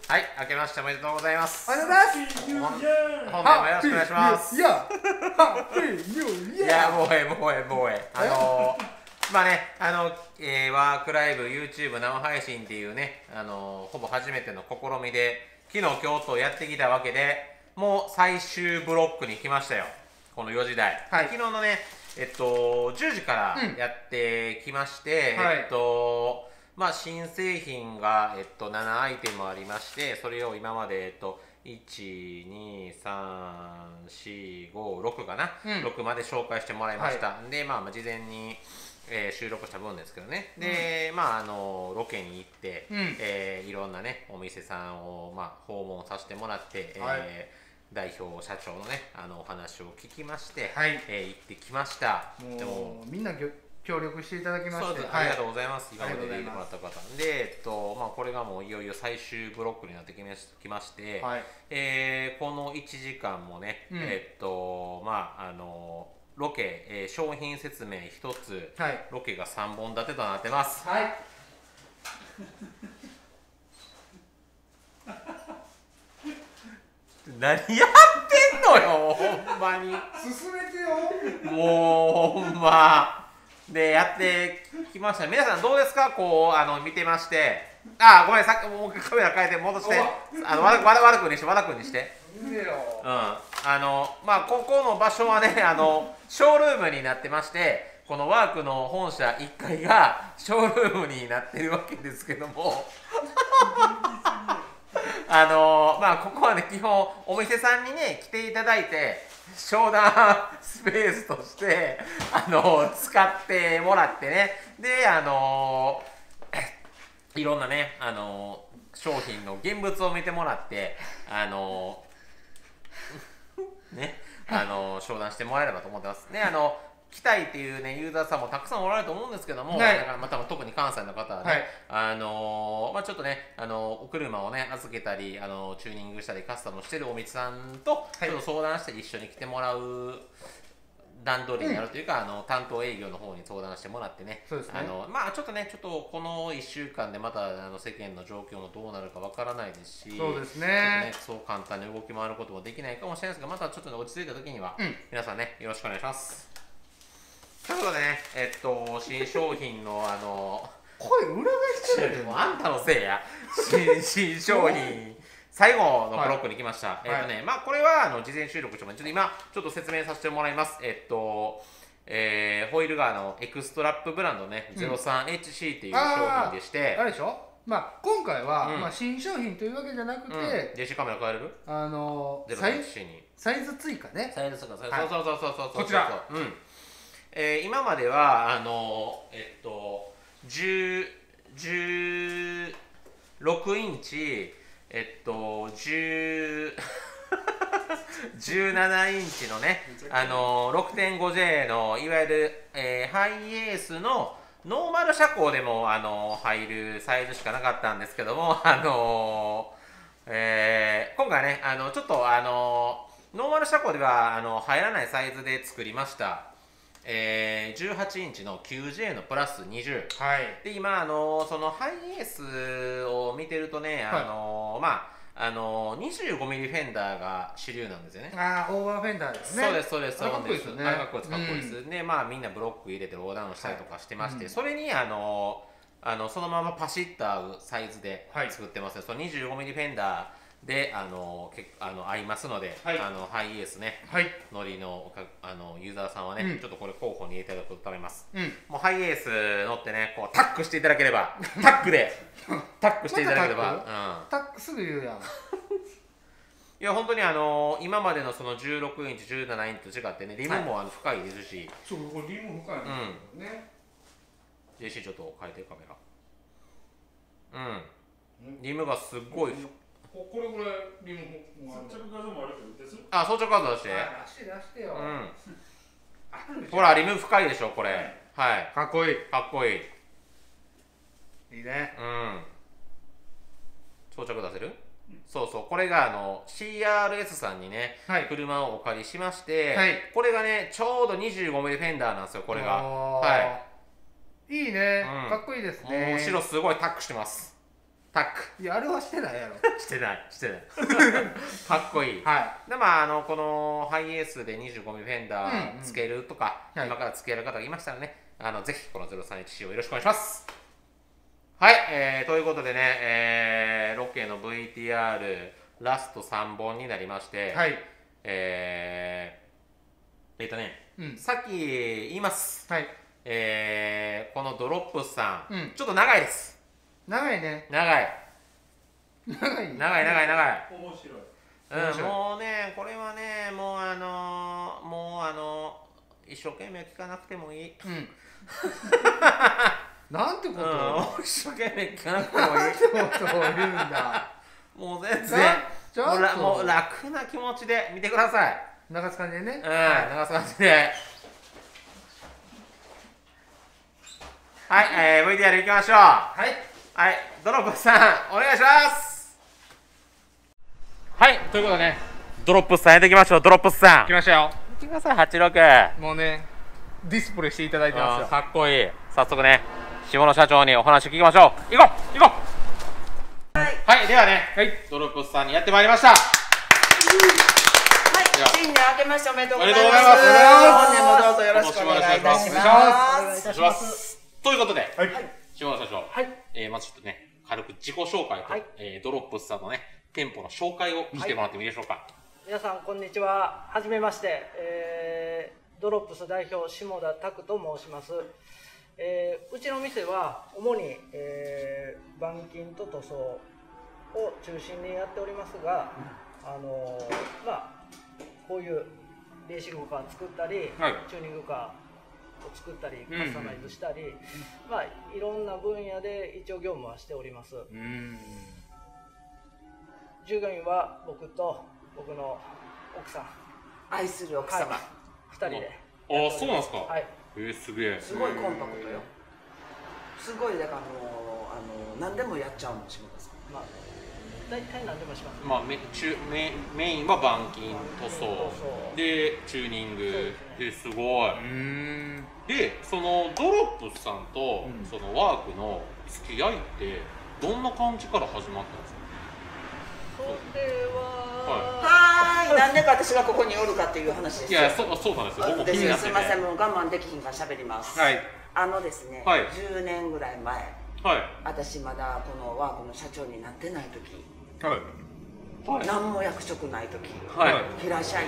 はい、明けましておめでとうございます。 ありがとうございます。 本年もよろしくお願いします。 いや、ハッピーニューイヤー。 いや、もうまあね、ワークライブ、YouTube 生配信っていうね、ほぼ初めての試みで、昨日、今日とやってきたわけで、もう最終ブロックに来ましたよ。この4時台。 はい、 昨日のね、10時からやってきまして、まあ、新製品が、7アイテムありまして、それを今まで、1、2、3、4、5、6かな、6まで紹介してもらいました。で、まあ、事前に、収録した分ですけどね。で、まあ、ロケに行って、いろんなね、お店さんを、まあ、訪問させてもらって、代表社長のね、お話を聞きまして、行ってきました。 でもみんな協力していただきまして、 ありがとうございます。今まで出てもらった方で、まあ、これがもういよいよ最終ブロックになってきまして、この1時間もね、まあロケ、商品説明1つ、ロケが3本立てとなってます。何やってんのよ、ほんまに。 進めてよ。 もうほんま。で、やってきました。皆さんどうですか、こう、見てまして。あ、ごめん、さっきもうカメラ変えて戻して。和田君にして。まあ、ここの場所はね、ショールームになってまして、このワークの本社1階がショールームになってるわけですけども。まあ、ここはね、基本、お店さんにね、来ていただいて、商談スペースとして、使ってもらってね、で、いろんなね、商品の現物を見てもらって、ね、商談してもらえればと思ってます。ね、来たいっていうね、ユーザーさんもたくさんおられると思うんですけども、また特に関西の方はね、まあちょっとね、お車をね、預けたり、チューニングしたり、カスタムしてるお店さんと、ちょっと相談して一緒に来てもらう段取りになるというか、担当営業の方に相談してもらってね、まあちょっとね、この1週間でまた世間の状況もどうなるかわからないですし、 そうですね、 そう簡単に動き回ることもできないかもしれないですが、またちょっとね、落ち着いた時には、皆さんね、よろしくお願いします。ということでね、新商品の声裏返してる。 あんたのせいや。新商品最後のブロックに来ました。まあこれは事前収録しても今ちょっと説明させてもらいます。ホイール側のエクストラップブランドね、03HC っていう商品でして、 あれでしょ。まあ今回はまあ新商品というわけじゃなくて、 電子カメラ変えれる？03HC にサイズ追加ね。 サイズ追加、そう。 こちら。 今までは16インチ17インチのね6.5J のいわゆる、ハイエースのノーマル車高でも入るサイズしかなかったんですけども今回ねちょっとノーマル車高では入らないサイズで作りました。18インチの 9J のプラス20、で今そのハイエースを見てるとね、まあ25ミリフェンダーが主流なんですよね。 オーバーフェンダーですね。 そうです。かっこいいですよね。かっこいいです。でまあみんなブロック入れてローダウンしたりとかしてまして、それにそのままパシッと合うサイズで作ってますね。その25ミリフェンダーで合いますので、ハイエースね、乗りのユーザーさんはね、ちょっとこれ候補に入れていただくと頼みます。もうハイエース乗ってね、こうタックしていただければ、タックしていただければ、 タックすぐ言うやん。 いや本当に今までのその16インチ、17インチと違ってね、リムも深いですし、 そうこれリム深いね。 JC ちょっと変えてカメラ。リムがすごい。 これぐらいリム装着画像もあるけど、 装着画像出して。 出してよ。 ほらリム深いでしょこれ。 かっこいい。いいね。 装着出せる？そう、これがCRS さんにね、車をお借りしまして、これがねちょうど 25mm フェンダーなんですよこれが。 いいね、かっこいいですね。 後ろすごいタックしてます。 タック。 いや、あれはしてないやろ。 してないかっこいい。 はい。 でこのハイエースで25ミリフェンダーつけるとか、今からつける方がいましたらね、ぜひこの 031C をよろしくお願いします。はい、ということでね、ロケの VTR ラスト3本になりまして、はい、さっき言います。はい、このドロップスさん、ちょっと長いです。 長いね。 長い。 面白い。 もうね、これはね、もう一生懸命聞かなくてもいい。 なんてこと？ 一生懸命聞かなくてもいい。 なんてことを言うんだ。 もう全然、もう楽な気持ちで見てください。 流す感じでね。 流す感じで。はい、VTR いきましょう。はい、ドロップスさん、お願いします。はい、ということでね、ドロップスさんやっていきましょう。ドロップスさん。 来ましたよ。 見てください、86。 もうね、ディスプレイしていただいてますよ。 かっこいい。早速ね、下野社長にお話聞きましょう。行こう。はい、ではね、ドロップスさんにやってまいりました。 新年明けましておめでとうございます。 本年もどうぞよろしくお願いいたします。 ということで、下野社長、まずちょっとね、軽く自己紹介と、ドロップスさんのね、店舗の紹介をしてもらってもいいでしょうか。 皆さん、こんにちは。はじめまして。ドロップス代表、下田拓と申します。うちの店は、主に、板金と塗装を中心にやっておりますが、こういうレーシングカー作ったり、チューニングカーを作ったり、カスタマイズしたり、いろんな分野で一応業務はしております。従業員は僕と僕の奥さん、 愛する奥様、 2人で。 あ、そうなんですか。 はい。 すげえ。 すごいコンパクトよ。すごいだから何でもやっちゃうの下田さん。 大体何でもします。 メインは板金、塗装でチューニングですごい。で、そのドロップスさんとそのワークの付き合いってどんな感じから始まったんですか？ それはなんでか私がここにおるかっていう話ですよ。 いや、そうなんですよ。僕も気になってて。 すみません、もう我慢できひんから喋ります。ですね、10年ぐらい前、私まだこのワークの社長になってない時、何も役職ない時、平社員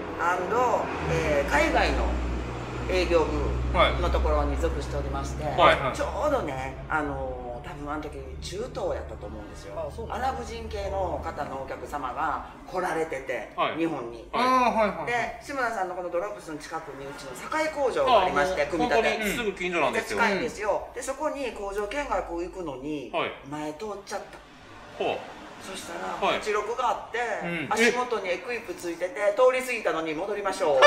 &海外の営業部のところに属しておりまして、ちょうどね、多分あの時中東やったと思うんですよ。アラブ人系の方のお客様が来られてて、日本に。で、下田さんのこのドロップスの近くにうちの堺工場がありまして、組み立て。 すぐ近所なんですよ。 近いんですよ。で、そこに工場見学行くのに前通っちゃった。そしたら86があって、足元にエクイプついてて、通り過ぎたのに戻りましょう。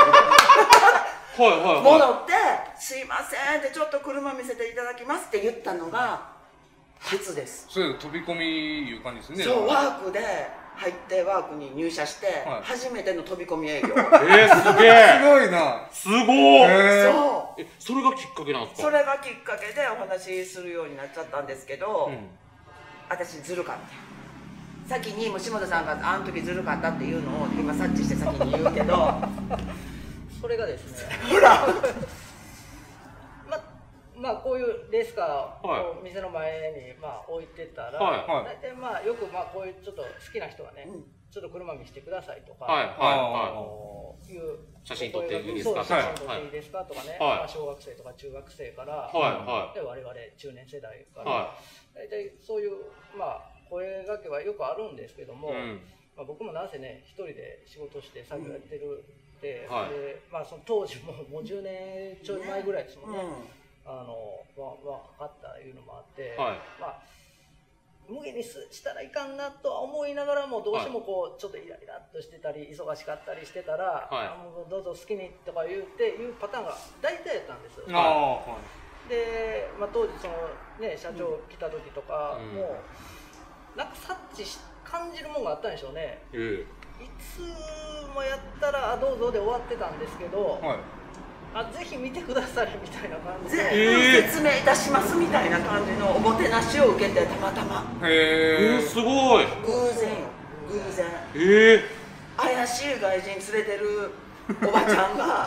戻って「すいません」って「ちょっと車見せていただきます」って言ったのが初です。 そういう飛び込みいう感じですね。 そう、ワークで入ってワークに入社して初めての飛び込み営業。すげえ。 すごいな。 すごい。 そう。 それがきっかけなんですか？ それがきっかけでお話しするようになっちゃったんですけど、私ずるかった。先に下田さんがあの時ずるかったっていうのを今察知して先に言うけど。 それがですね、 ほらこういうレースカーを店の前に置いてたら、大体よくこういうちょっと好きな人がね、ちょっと車見せてくださいとか、 写真撮っていいですか、 写真撮っていいですかとかね、小学生とか中学生から、で我々中年世代から、大体そういう声掛けはよくあるんですけども、僕もなぜね一人で仕事して作業やってる。でその当時もう10年ちょい前ぐらいですもんね、分かったいうのもあって、無理にしたらいかんなとは思いながらも、どうしてもこうちょっとイライラっとしてたり忙しかったりしてたら、もうどうぞ好きにとか言うパターンが大体やったんです。で、当時そのね社長来た時とかもなんか察知感じるもんがあったんでしょうね。いつもやったら「どうぞ」で終わってたんですけど、 ぜひ見てくださいみたいな感じで、 説明いたしますみたいな感じのおもてなしを受けて、たまたま。 すごい。 偶然よ、偶然。怪しい外人連れてるおばちゃんが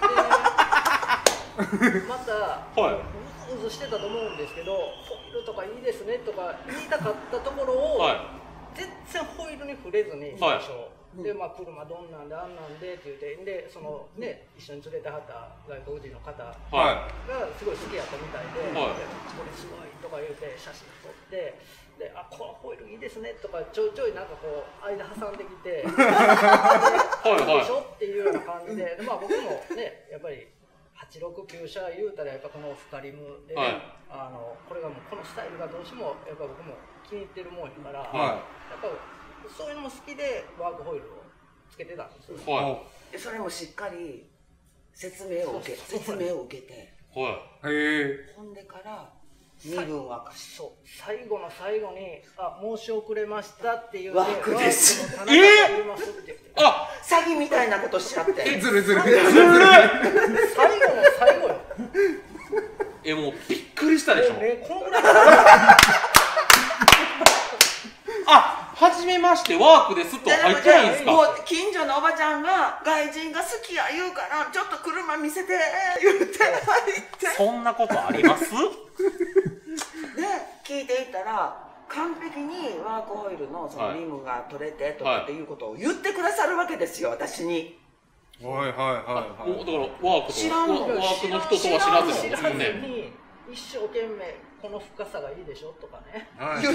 またうずうずしてたと思うんですけど、ホイールとかいいですねとか言いたかったところを、全然ホイールに触れずに最初。で車どんなんであんなんでって言ってでそのね一緒に連れてはった外国人の方がすごい好きやったみたいで、これすごいとか言うて写真撮ってでこのホイールいいですねとかちょいちょいなんかこう間挟んできてでしょっていうような感じで僕もねやっぱり869社言うたらやっぱこのフカリムでね、これがもうこのスタイルがどうしてもやっぱ僕も気に入ってるもんやから、やっぱそういうのも好きでワークホイールをつけてたんですよ。 それもしっかり説明を受けて、ほんでから身分は最後の最後に申し遅れましたっていうワークです。 田中が言いますって詐欺みたいなことしちゃって。 ずる最後の最後よ。 もうびっくりしたでしょ。 このぐらい初めましてワークですと入ってないんですか？ もう近所のおばちゃんが外人が好きや言うからちょっと車見せて言って入って、 そんなことあります？で聞いていったら完璧にワークホイールのそのリムが取れてとかっていうことを言ってくださるわけですよ、私に。 だからワークの人とは知らずに一生懸命この深さがいいでしょとかね。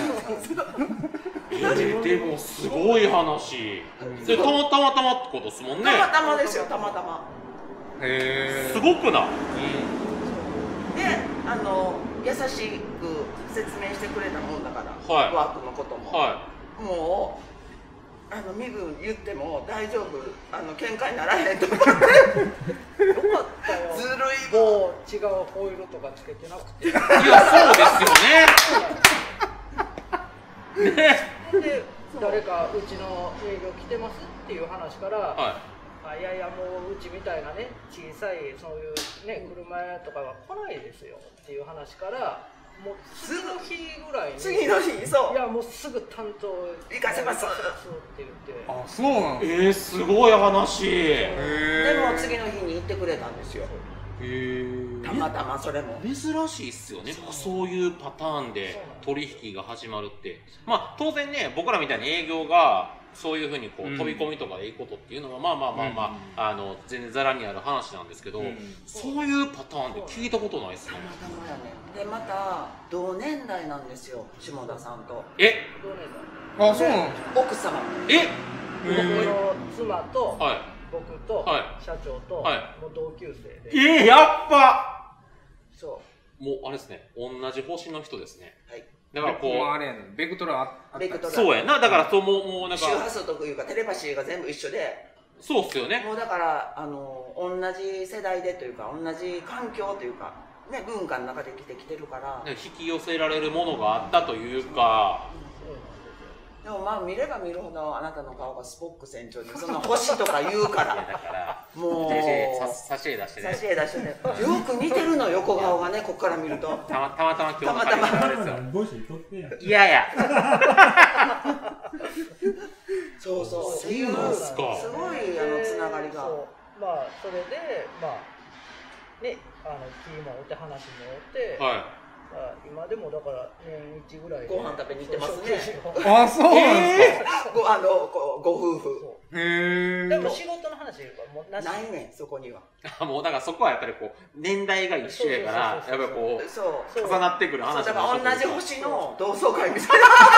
でもすごい話。でたまたまってことですもんね。 たまたまですよ、たまたま。 すごくない？ で優しく説明してくれたもんだから、ワークのことも。もう身分言っても大丈夫、喧嘩にならへんと思って。よかったよ。 ずるい。 もう違うホイールとかつけてなくて。いやそうですよね。 で誰かうちの営業来てますっていう話から、いやいやもううちみたいなね小さいそういうね車とかは来ないですよっていう話から。もう次の日ぐらいに次の日そういやもうすぐ担当行かせますって言ってそうなのすごい話でも次の日に行ってくれたんですよたまたまそれも珍しいっすよねそういうパターンで取引が始まるって当然ね僕らみたいに営業がそういうふうにこう飛び込みとかでいいことっていうのは全然ざらにある話なんですけど、そういうパターンって聞いたことないですね。 たまたまやね。でまた同年代なんですよ下田さんと。 同年代。そうなの？ 奥様。 僕の妻と僕と社長ともう同級生で。やっぱ。 そう。 もうあれですね。同じ星の人ですね。 はい。 だからこうあれやねんベクトルあったそうやなだからそうもうなんか周波数というかテレパシーが全部一緒でそうっすよねもうだから同じ世代でというか同じ環境というかね文化の中で生きてきてるから引き寄せられるものがあったというかでも見れば見るほどあなたの顔がスポック船長にそんな星とか言うからだからもう差し絵出してねよく似てるの横顔がねこっから見るとたまたま今日のたまたまいやそうっていうのすごいつながりがそれでねキーもおって話もおって今でもだから年一ぐらいご飯食べに行ってますね。 そうなんですか。 ご夫婦。 でも仕事の話もうないねそこには。 もうだからそこはやっぱりこう年代が一緒やからやっぱりこう重なってくる話だから同じ星の同窓会みたいな。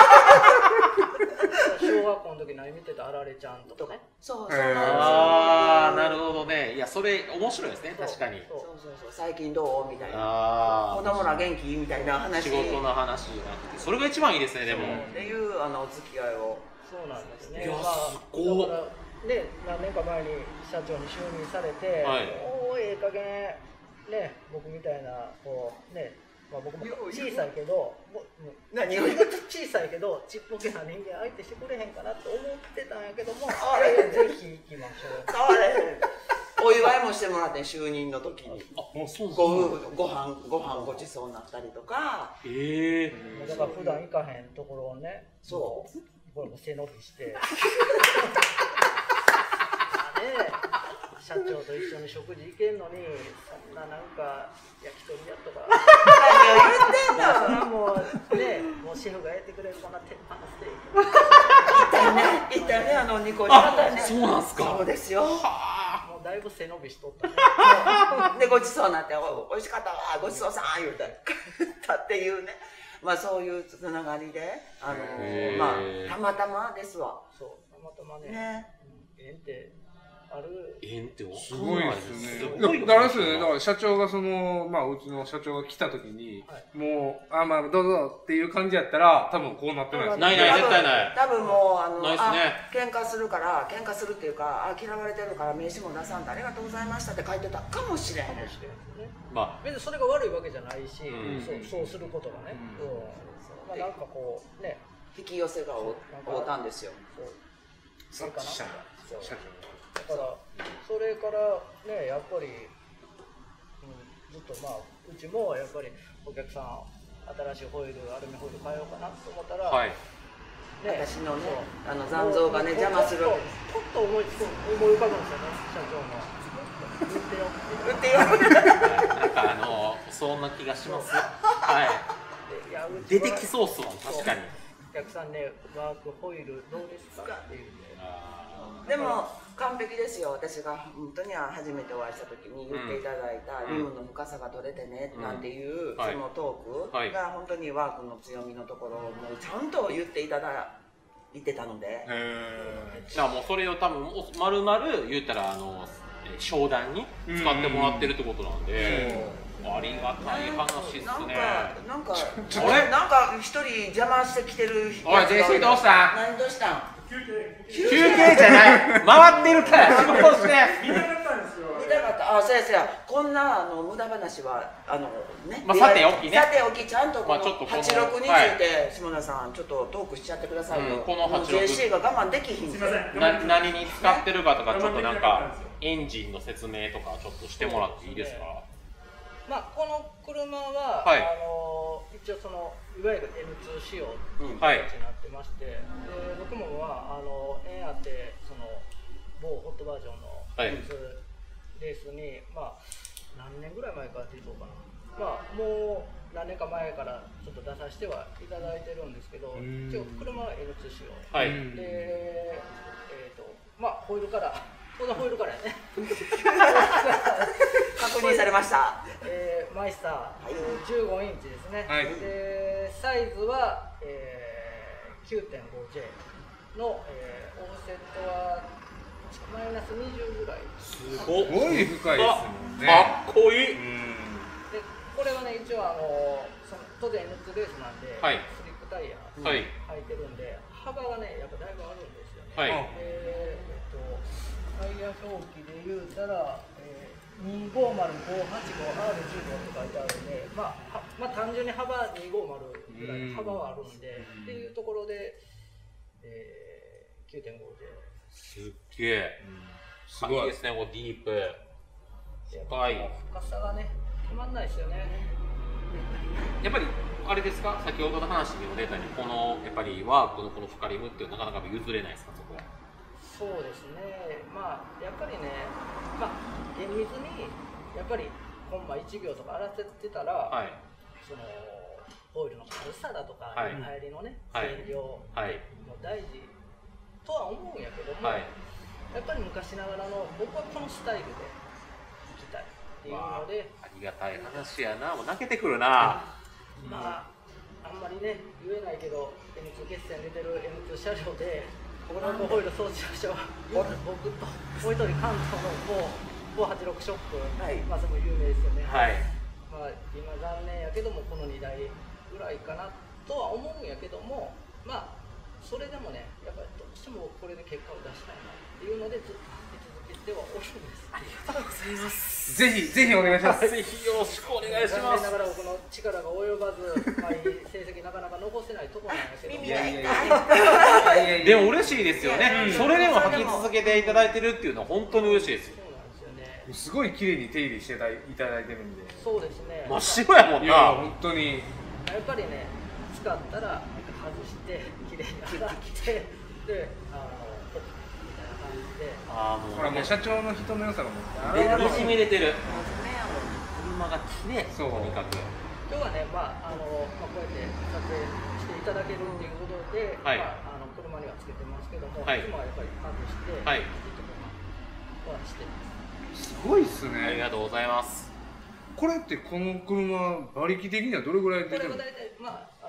小学校の時何見てたあられちゃんとかね。 そうなるほどね。いやそれ面白いですね確かに。 そう最近どうみたいな。子供ら元気みたいな話。 仕事の話じゃなくてそれが一番いいですねでも。 っていうお付き合いを。 そうなんですね。 いやすごい。 で何年か前に社長に就任されて、もう加減ね僕みたいなこうね。僕も小さいけど、小さいけどちっぽけな人間相手してくれへんかなって思ってたんやけども、ぜひ行きましょう。 お祝いもしてもらって就任の時にご飯ごちそうになったりとか。 だから普段行かへんところをね、そうこれも背伸びして社長と一緒に食事行けんのに、そんななんか焼き鳥屋とか何を言ってんの。それはもうね、もうシェフがやってくれるこんな鉄板のステーキ行ったよね、あの2個になったよね。 そうなんすか。 そうですよ。 もうだいぶ背伸びしとったね。 でごちそうになって「おいしかったわ、ごちそうさん」言うてたっていうね。まあそういうつながりでまあたまたまですわ。 そうたまたまね。縁ってある。 縁ってすごいですね。だからですよね。だから社長がうちの社長が来た時に、もうまあどうぞっていう感じやったら多分こうなってないです。 ない絶対ない。 多分もうないですね。 喧嘩するっていうか嫌われてるから名刺も出さんとありがとうございましたって書いてたかもしれへん。 まあ別にそれが悪いわけじゃないし、そうすることがね。まあなんかこうね引き寄せがおったんですよ。 それかな。だからそれからねやっぱりずっとまあうちもやっぱりお客さん新しいホイールアルミホイール買おうかなと思ったら、 私のね残像がね邪魔するわけです。 ちょっと思い浮かぶんですよね、社長も。 売ってよ。 なんかそんな気がします。はい。出てきそうっすもん、確かに。 お客さんね、ワークホイールどうですかっていう。 でも完璧ですよ。私が本当に初めてお会いした時に言っていただいたリムの深さが取れてねなんていうそのトークが本当にワークの強みのところをちゃんと言っていただいてたので。 じゃあもうそれを多分丸々言ったら商談に使ってもらってるってことなんで。ありがたい話っすね。 なんか一人邪魔してきてる人。 おい、ジェシーどうした？ 何どうしたん？ 休憩じゃない。回ってるから仕事して。 見たかったんですよ。 見たかった。あ、そうや。こんな無駄話はね。 まあさておきね。 さておきちゃんとこの86について下田さんちょっとトークしちゃってくださいよ。 この86。 JC が我慢できひん。 すみません。 何に使ってるかとかちょっとなんかエンジンの説明とかちょっとしてもらっていいですか？ まあ、この車は、一応いわゆる N2 仕様っていう形になってまして、で僕も縁あって某ホットバージョンのレースに、まあ何年ぐらい前からって言うかな、まあもう何年か前からちょっと出させてはいただいてるんですけど、一応車は N2 仕様、でまあホイールからこのホイールからね確認されました。 マイスター、15インチですね。でサイズは、9.5J の、オフセットはマイナス20ぐらい。 すごい深いですもんね。 かっこいい。 でこれはね一応当然 N2 レースなんで、スリップタイヤ履いてるんで幅がねやっぱだいぶあるんですよね。タイヤ表記で言うたら、250-585R15 って書いてあるんで、まあ単純に幅250ぐらいの幅はあるんで、っていうところで、9.5 で。 すっげえ。すごいですね、ディープ。深い。 深さがね、たまんないですよね。 やっぱりあれですか、先ほどの話にも出たように、このやっぱりワークのこの深リムっていうのはなかなか譲れないですか、そこは。 そうですね、まあやっぱりね、まあ厳密にやっぱりコンマ1秒とか荒らせてたら、ホイールの軽さだとか、入りのね、線量も大事とは思うんやけども、やっぱり昔ながらの僕はこのスタイルでいきたいっていうので、 ありがたい話やな、もう泣けてくるな。 まああんまりね言えないけど N2 決戦出てる N2 車両でホイール装置車は僕ともう一人関東の某86ショップ、まあそれも有名ですよね。まあ今残念やけどもこの2台ぐらいかなとは思うんやけども、まあそれでもねやっぱりどうしてもこれで結果を出したいなっていうのでずっと走り続けてはおるんです。 ありがとうございます。 ぜひお願いします。 ぜひよろしくお願いします。 残念ながら僕の力が及ばず、まあ、成績なかなか残せないところなんですけど。 でも嬉しいですよね。それでも履き続けていただいてるっていうのは本当に嬉しいですよ。 そうなんですよね。 すごい綺麗に手入れしていただいてるんで。 そうですね。 真っ白やもんな。 いや本当に。 やっぱりね、使ったら外して綺麗に洗ってでみたいな感じで。 ほらもう社長の人の良さがもうにじみ出てる。車が綺麗。 そう。 とにかく。 今日はね、こうやって撮影していただけるっていうことで、車にはつけてますけども、いつもはやっぱり外して、きちっとはしてます。 すごいっすね。 ありがとうございます。 これってこの車馬力的にはどれぐらい出てるの？ これは大体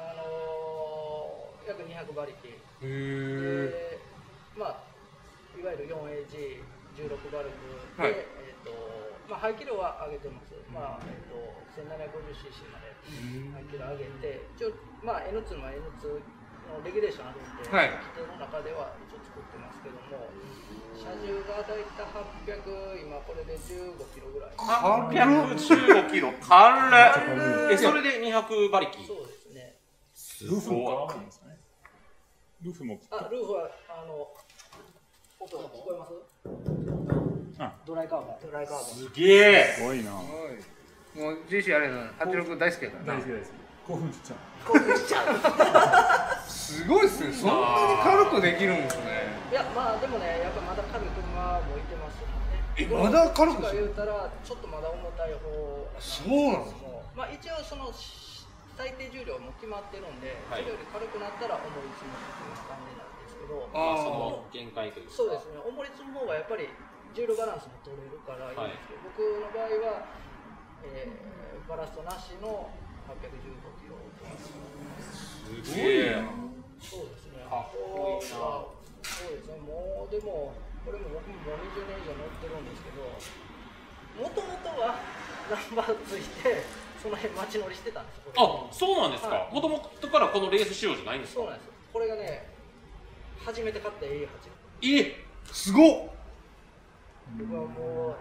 約200馬力。 へえ。 いわゆる 4AG16 バルブで、排気量は上げてます。1750cc まで排気量上げて、一応N2 の N2 のレギュレーションあるんで、規定の中では一応作ってますけども、車重が大体800、今これで15キロぐらい。 815キロ、軽い。それで200馬力。 そうですね。 ルーフも変わるんですかね。ルーフも。 ルーフは音が聞こえます？ドライカーボン。ドライカーボン。 すげえ。 すごいな。 もうJC あれの86大好きやからな。 大好きです。興奮しちゃう。 興奮しちゃう。すごいっすね。そんなに軽くできるんですね。 いやでもね、やっぱまだ軽い車もいてますもんね。 まだ軽く言うたらちょっとまだ重たい方。 そうなんですか。一応その最低重量も決まってるんで、それより軽くなったら重り積むっていう感じなんですけど。 その限界というか。 そうですね。重り積む方がやっぱり重量バランスも取れるからいいんですけど、僕の場合は、バラストなしの815キロ。 すげえ。 そうですね。 かっこいいな。 そうですね。もうでもこれも僕も20年以上乗ってるんですけど、もともとはナンバーついてその辺街乗りしてたんですよ。 そうなんですか。もともとからこのレース仕様じゃないんですか。 そうなんですよ。これがね、初めて買った A8。 すごっ。 僕はもう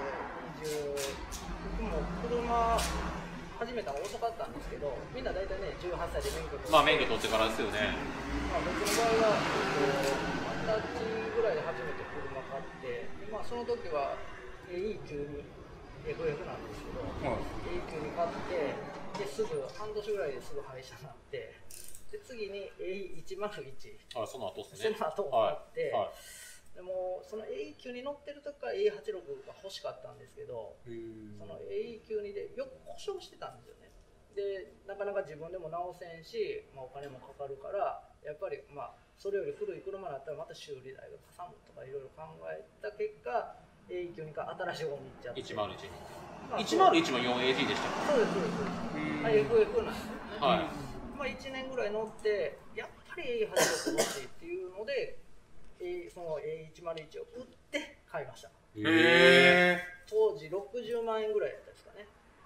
僕も車始めたの遅かったんですけど、みんな大体ね18歳で免許取って。 免許取ってからですよね。 僕の場合は20歳ぐらいで初めて車買って、その時は AE92FF なんですけど、AE92 買ってですぐ半年ぐらいですぐ廃車になって、で次に AE101。 その後ですね。 その後を買って。でもその AE9 に乗ってる時から AE86 が欲しかったんですけど、その AE92 でよく故障してたんですよね。でなかなか自分でも直せんし、お金もかかるから、やっぱりそれより古い車だったらまた修理代がかさむとかいろいろ考えた結果、AE92 から新しい方に行っちゃって。101も 4AG でしたか。そうですそうです。FF なんですよね。1年ぐらい乗ってやっぱり AE86 欲しいっていうので。その A101 を売って買いました。当時60万円ぐらいだったですかね。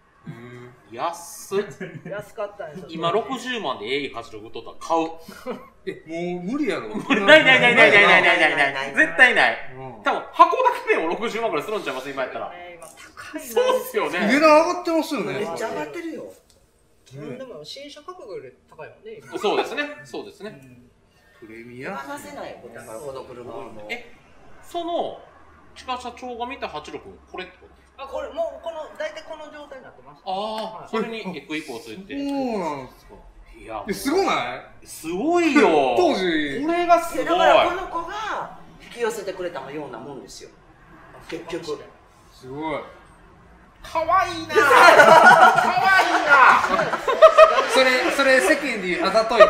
安かったんですよ。 今60万で A86 売っとったら買う。 もう無理やろ。 ない絶対ない。多分箱だけでも60万ぐらいするんちゃいます？今やったら。 今高い。 そうっすよね。 値段上がってますよね。 めっちゃ上がってるよ。 でも新車価格より高いもんね。 そうですね。そうですね。 プレミア。 話せないだからこの車はもう。 その近社長が見た86これってことですか？ これもう大体この状態になってます。 それにエクイプをついて。 そうなんですか。 いやすごないすごいよ。 当時これがすごい。 だからこの子が引き寄せてくれたようなもんですよ。結局。 すごい。 かわいいな。かわいいな。それ世間にあざとい。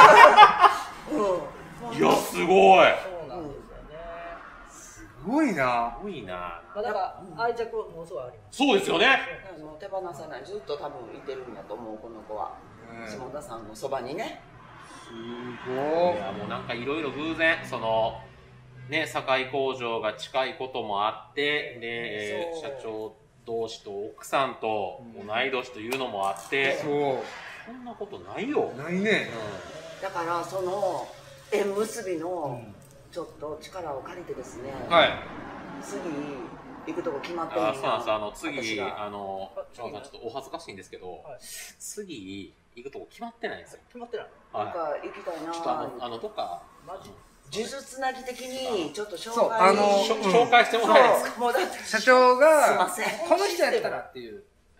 いやすごい。 そうなんですよね。 すごいな。 すごいな。 だから愛着ものすごいあります。 そうですよね。 手放さない。ずっと多分いてるんやと思うこの子は。下田さんのそばにね。 すごい。 いやもうなんかいろいろ偶然そのね堺工場が近いこともあってで社長同士と奥さんと同い年というのもあって、そんなことないよ。 ないね。 だからその縁結びのちょっと力を借りてですね。次行くとこ決まってるんです。 そうなんです。次ちょっとお恥ずかしいんですけど、次行くとこ決まってないんですよ。 決まってない。 どっか行きたいな。 ちょっとどっか呪術つなぎ的にちょっと紹介してもらえないですか。 もうだって社長がすいません、 この人やったらっていう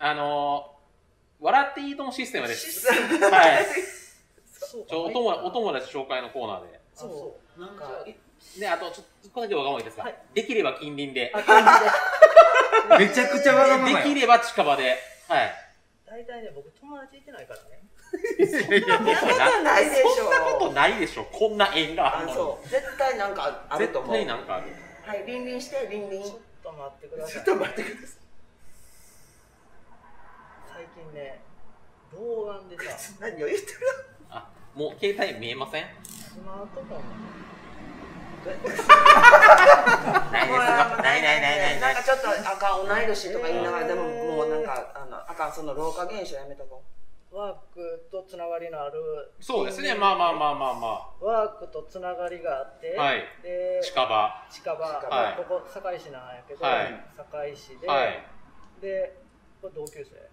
笑っていいともシステムです。はい。お友達紹介のコーナーで。 そう。なんかで、あとちょっとこれだけわがままですか。できれば近隣で。 めちゃくちゃわがまま。 できれば近場で。はい。 大体ね、僕友達いてないからね。 そんなことないでしょ。 そんなことないでしょ。こんな縁があるのに。 絶対なんかあると思う。 絶対なんかある。 はい、リンリンしてリンリン。 ちょっと待ってください。 ちょっと待ってください。 最近ね、老眼でさ。 何を言ってる？ あ、もう携帯見えません？ スマートフォン。 ないなんかちょっとあかん同い年とか言いながらでももうなんかあかんその老化現象やめとこう。ワークとつながりのある。 そうですね。まあ。 ワークとつながりがあって、 はい。で近場。 はい。ここ堺市なんやけど、堺市で、でこれ同級生。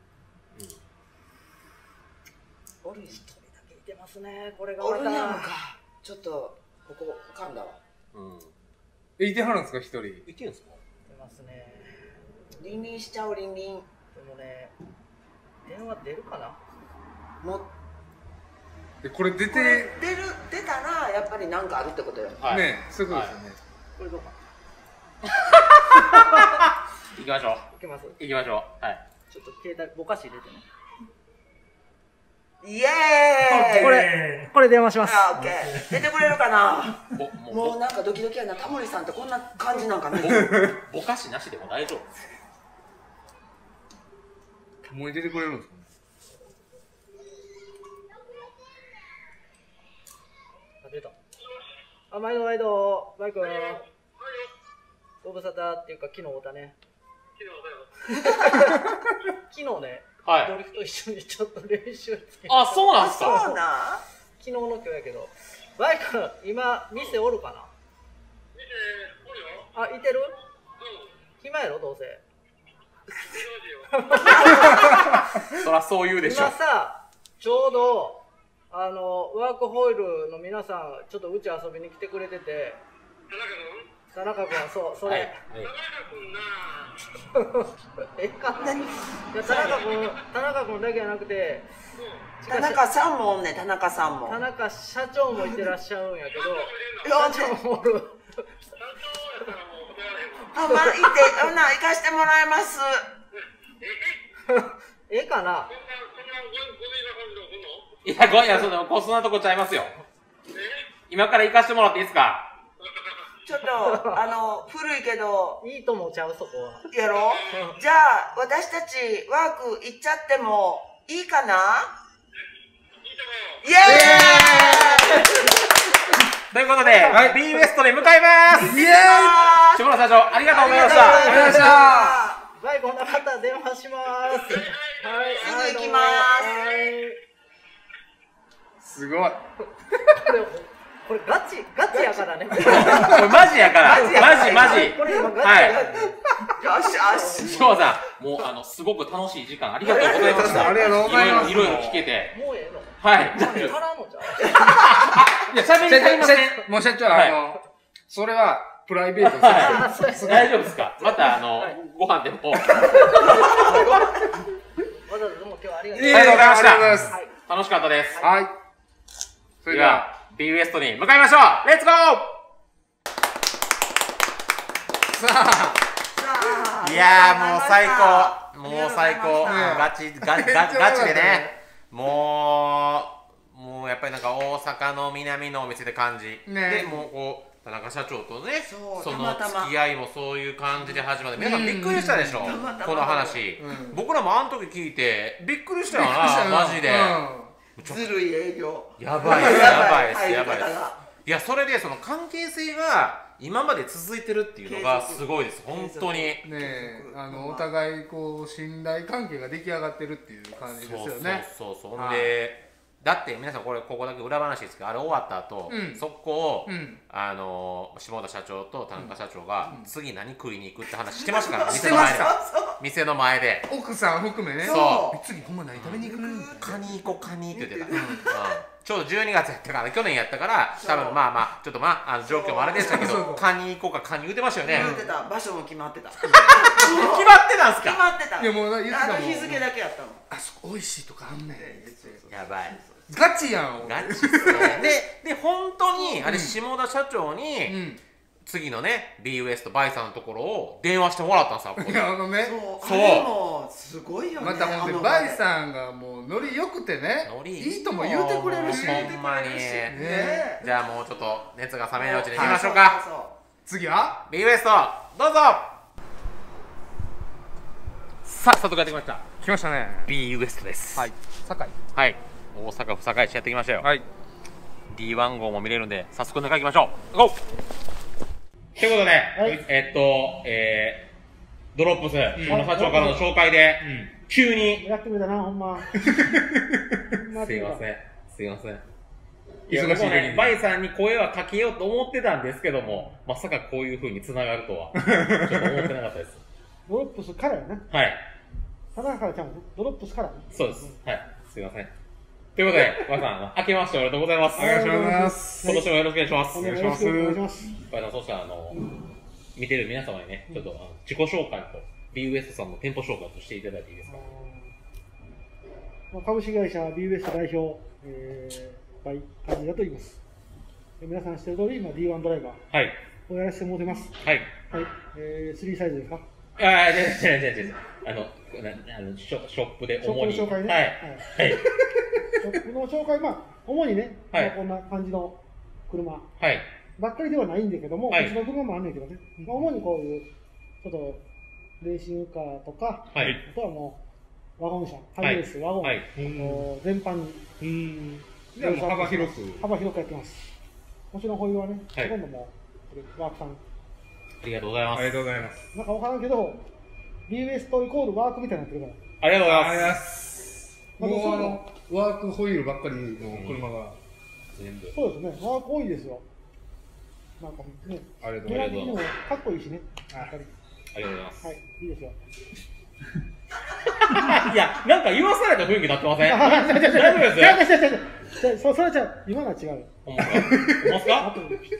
おる一人だけいてますね。これがまた。 おるやんか。ちょっとここ噛んだわ。 いてはるんですか一人。 いてるんですか。 いてますね。 リンリンしちゃおうリンリン。 でもね、電話出るかな。 もでこれ出たらやっぱりなんかあるってことよ。 ね、そういうことですよね。 これどうか。 行きましょう。 行きます。 行きましょう。はい。 ちょっと携帯ぼかし入れてね。 イエーイ。 これ電話します。 オッケー。出てくれるかな。もうなんかドキドキやな。タモリさんってこんな感じなんかね。 ぼかしなしでも大丈夫。 タモリ出てくれるんですか。 出た。毎度バイク。ご無沙汰っていうか昨日会ったね。昨日ね。ドリフと一緒にちょっと練習つけて。 あ、そうなんすか。 そうなん。 昨日の今日やけど、バイク今店おるかな。 店おるよ。 あ、いてる？暇やろどうせ。 そらそう言うでしょ。 今さ、ちょうどワークホイールの皆さんちょっとうち遊びに来てくれてて。田中君はそうそれ。田中君な。えかんなに。田中君だけじゃなくて。 田中さんもおんね。田中さんも。 田中社長もいてらっしゃるんやけど。社長もおる。 行かしてもらいます。 ええかな。 いやそんなとこちゃいますよ。今から行かしてもらっていいですか。 ちょっと古いけどいいと思うちゃうそこは。 やろ。じゃあ私たちワーク行っちゃってもいいかな。イエーイ。 ということで B ウエストで向かいます。 イエーイ。 下村社長ありがとうございました。 ありがとうございました。 はい、こんな方電話します。 はい、すぐ行きます。 すごい。 これガチやからね。これマジやから。マジ。 これ今ガチやから。 よしよし。 下村さん、もうすごく楽しい時間ありがとうございました。 ありがとうございます。 いろいろ聞けて。 もうええの。 はい。 足らんのじゃ。 いや、喋り足りません。 もう社長、それはプライベートです。 大丈夫ですか。またご飯でも。 わざわざでも今日はありがとうございました。楽しかったです。 はい。それでは B ウエストに向かいましょう。レッツゴー。 さあ。いやーもう最高。もう最高。ガチでね。もうやっぱりなんか大阪の南のお店で感じ。でもうこう田中社長とね、その付き合いもそういう感じで始まって、皆さんびっくりしたでしょ。この話。僕らもあの時聞いてびっくりしたよな、マジで。 ずるい営業。 やばいです。いや、それでその関係性が今まで続いてるっていうのがすごいです、本当に。 ねえ、お互いこう信頼関係が出来上がってるっていう感じですよね。 そう。ほんで、だって皆さんここだけ裏話ですけど、あれ終わった後、速攻下田社長と田中社長が次何食いに行くって話してましたから、店の前で。 奥さん含めね。 そう。 次ほんま何食べに行く？ カニ行こうカニって言ってた。 ちょうど12月やったから、去年やったから、多分まあまあ、ちょっと状況もあれでしたけど、カニ行こうか、カニ言うてましたよね。 言ってた、場所も決まってた。 決まってたんすか？ 決まってた。 いやもう言ってたもん。 日付だけやったの。 あそこ美味しいとかあんねん。 やばい。 ガチやん。 ガチっすね。で、本当に、あれ、下田社長に、次のね、Bウエストバイさんのところを電話してもらったんですよ。 いやそう。あれもすごいよね。 またほんでバイさんがもうノリ良くてね、いいとも言うてくれるし、 ほんまに。じゃあもうちょっと熱が冷めないうちに行きましょうか。次は Bウエストどうぞ。さあ、早速やってきました。 来ましたね。 Bウエストです。はい。 堺。 はい。大阪府堺市やってきましたよ。はい。D1 号も見れるんで、早速中行きましょう。ゴー。ということで、ドロップス、この社長からの紹介で、急に。 やってくれたな、ほんま。 すいません。すいません。いや、僕もね、バイさんに声はかけようと思ってたんですけども、まさかこういう風に繋がるとは、ちょっと思ってなかったです。 ドロップスからやな。 はい。 ただからちゃうね。ドロップスからね。 そうです。はい。すいません。ということで、バイさん、明けましておめでとうございます。 お願いします。 今年もよろしくお願いします。 お願いします。お願いします。 そうしたら、見てる皆様にね、ちょっと自己紹介と Bウエストさんの店舗紹介としていただいていいですか。 株式会社 Bウエスト代表、バイカニダと言います。皆さん知ってる通り、今 D1 ドライバーをやらせてもらってます。はい。はい。3サイズですか？ 違う。ショップで主に。 ショップの紹介ね。はい。ショップの紹介、主にね、こんな感じの車ばっかりではないんだけども、うちの車もあんねんけどね、主にこういう、ちょっと、レーシングカーとか、あとはもう、ワゴン車、ハイエース、ワゴン、全般に、 幅広くやってます。もちろんホイールはね、ほとんどもう、ワークさん。 ありがとうございます。 ありがとうございます。 なんかわからんけど、Bウエストイコールワークみたいになってるから。 ありがとうございます。 もうワークホイールばっかりの車が全部。そうですね、ワーク多いですよ。なんかね、 ありがとうございます。 でもかっこいいしね。 ありがとうございます。 はい、いいですよ。 いや、なんか言わされた雰囲気になってません？大丈夫です。それじゃ今のは違う。 ほんますか？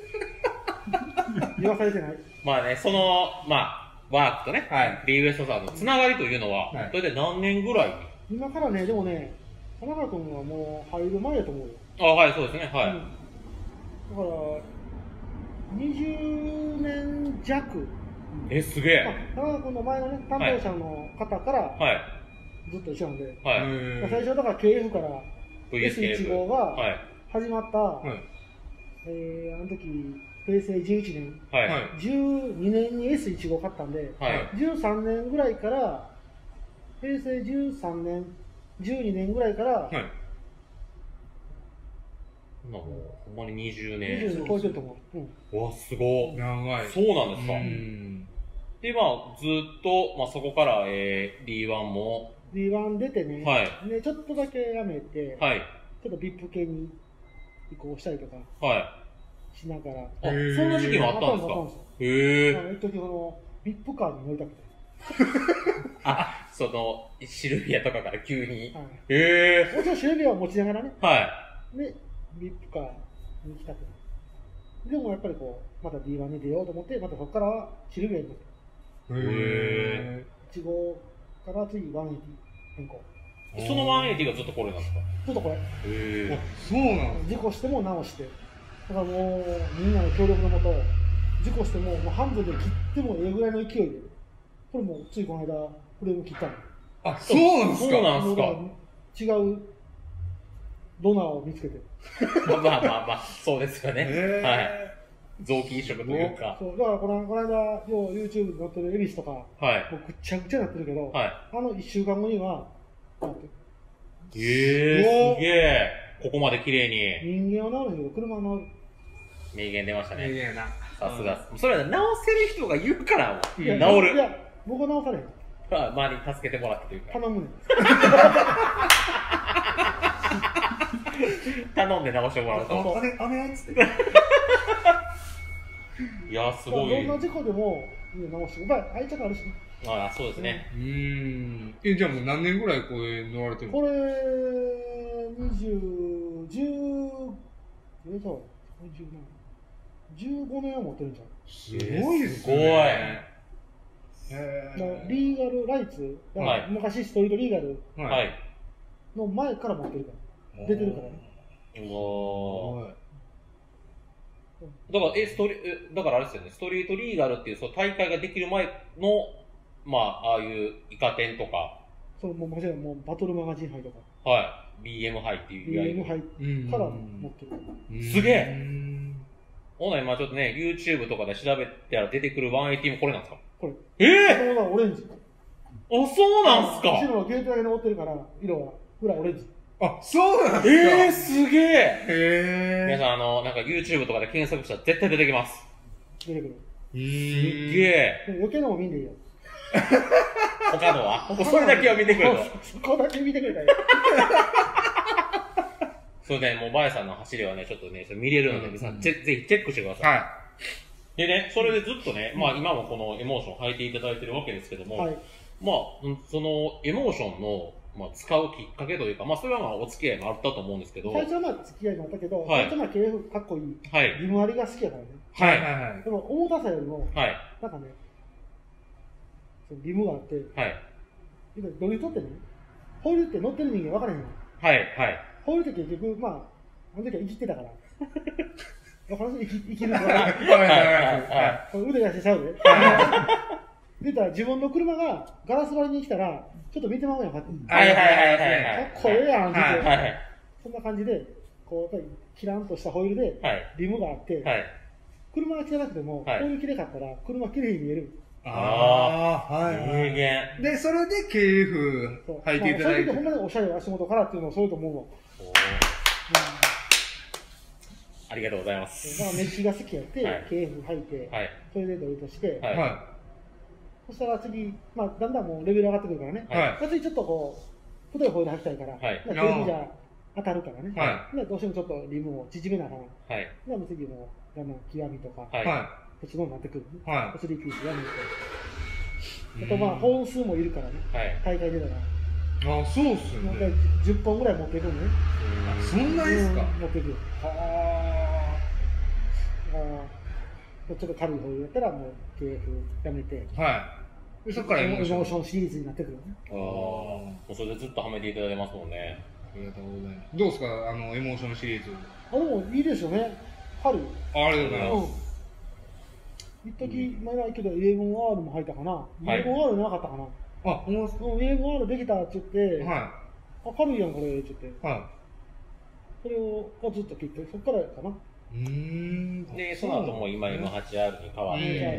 言わされてない。 まあね、ワークとね、Bウエストさんのつながりというのは、大体何年ぐらいに？ 今からね、でもね、田中君はもう入る前だと思うよ。 あ、はい、そうですね、はい。だから、20年弱。 すげえ。 田中君の前のね、担当者の方からずっと一緒なんで、最初だから KF から S15 が始まった、あの時、平成11年、12年に S15 買ったんで、13年ぐらいから、平成13年、12年ぐらいから、 ほんまに20年。 20年超えてると思う。わ、すごい。 長い。 そうなんですか。で、ずっと、そこから、D1 も。 D1 出てね、ちょっとだけやめて、ちょっと VIP 系に移行したりとかしながら。 そんな時期もあったんですか？へぇ。一時VIP カーに乗りたくて。 シルビアとかから急に。 へぇ。もちろんシルビアを持ちながらね。で、VIP カーに行きたくて。でもやっぱりまた D1 に出ようと思って、またそこからはシルビアに乗って。1号から次180変更。 その180がずっとこれなんですか？ ずっとこれ。 そうなの？ 事故しても直して。だからもう、みんなの協力のもと、事故しても半分で切ってもええぐらいの勢いで。これもついこの間、フレーム切ったの。 あ、そうなんですか？ そうなんですか？違うドナーを見つけて。 そうですよね。はい。臓器移植というか。 そう、だからこの間、YouTube に載ってる恵比寿とか、もうぐっちゃぐちゃになってるけど、1週間後には、 すげえ。ここまで綺麗に。 人間は治るけど、車は治る。 名言出ましたね。 名言な。 さすが。それは直せる人が言うから治る。 いや、僕は直されへん。 周りに助けてもらってというか。 頼むねん。 頼んで直してもらうと。 お願いっつって。 いや、すごい。 どんな事故でも直して、愛着あるしね。 ああ、そうですね。 じゃあもう何年ぐらいこれ乗られてるんですか？ これ、10 15年は持ってるんじゃん。 すごいですね。 リーガルライツ、昔ストリートリーガルの前から持ってるから、出てるからね。 だからあれですよね、ストリートリーガルっていうその大会ができる前の、まあ、ああいうイカ天とか、 もうバトルマガジン杯とか、 はい、BM 杯っていう、 BM 杯から持ってる。 すげえ。ほな今ちょっとね、YouTube とかで調べたら出てくる180もこれなんですか？ これ。 そうオレンジ。 あ、そうなんすか？ 白のゲートだけで持ってるから、色は裏オレンジ。 あ、そうなんですか？ すげえ。皆さん、なんか YouTube とかで検索したら絶対出てきます。 出てくる。 すげえ。 余計なもん見んでいいよ。 他のはそれだけを見てくれと。 そこだけ見てくれたよ。 そうね、もうバヤさんの走りはね、ちょっとね、見れるので、皆さんぜひチェックしてください。はい。でね、それでずっとね、まあ今もこのエモーション履いていただいてるわけですけども、まあ、そのエモーションの、まあ、使うきっかけというか、まあそれはまあお付き合いもあったと思うんですけど。 最初はまあ付き合いもあったけど、最初はKFかっこいい。はい。リム割りが好きやからね。 はいはいはい。 でも重たさよりも、はい。なんかね、リムがあって、はい。ドリフトってね、ホイールって乗ってる人間分からへんの。はいはい。ホイールって結局、まあ、あの時は生きてたから。分からん生きるのか腕出してちゃうで。言ったら自分の車がガラス張りに来たら、ちょっと見てまうやんかって。はいはいはいはい。かっこええやんって。そんな感じで、こう、やっぱりキランとしたホイールで、リムがあって、車が汚くても、ホイールきれかったら、車きれいに見える。 ああ、はい。人間。で、それで KF 履いていただいて。 ほんまにおしゃれな足元からっていうのをそういうと思うわ。 ありがとうございます。 だからメッシが好きやって、KF 履いて、それでドリフトして、そしたら次、まあ、だんだんもうレベル上がってくるからね。次ちょっとこう、太いホイール履きたいから、KF じゃ当たるからね。どうしてもちょっとリムを縮めながら。でも次も、だんだん極みとか、そっちのになってくる。スリーピースやめて。あとまあ、本数もいるからね。大会出たら。 あ、そうっすね。 10本ぐらい持っていくのね。 そんなにですか？ 持っていく。ちょっと軽い方やったらもう KF やめて。はい。でそこからエモーションシリーズになってくるね。 ああ。もうそれでずっとはめていただいてますもんね。 ありがとうございます。どうですか、エモーションシリーズ。 でもいいですよね。春。 ありがとうございます。 一時前ないけど 11R も入ったかな。11R なかったかな。 あ、ほんまですか。 11R できたって言って、あ、軽いやんこれって言って。それをずっと切って、そこからかな。 で、その後も今 M8R に変わって。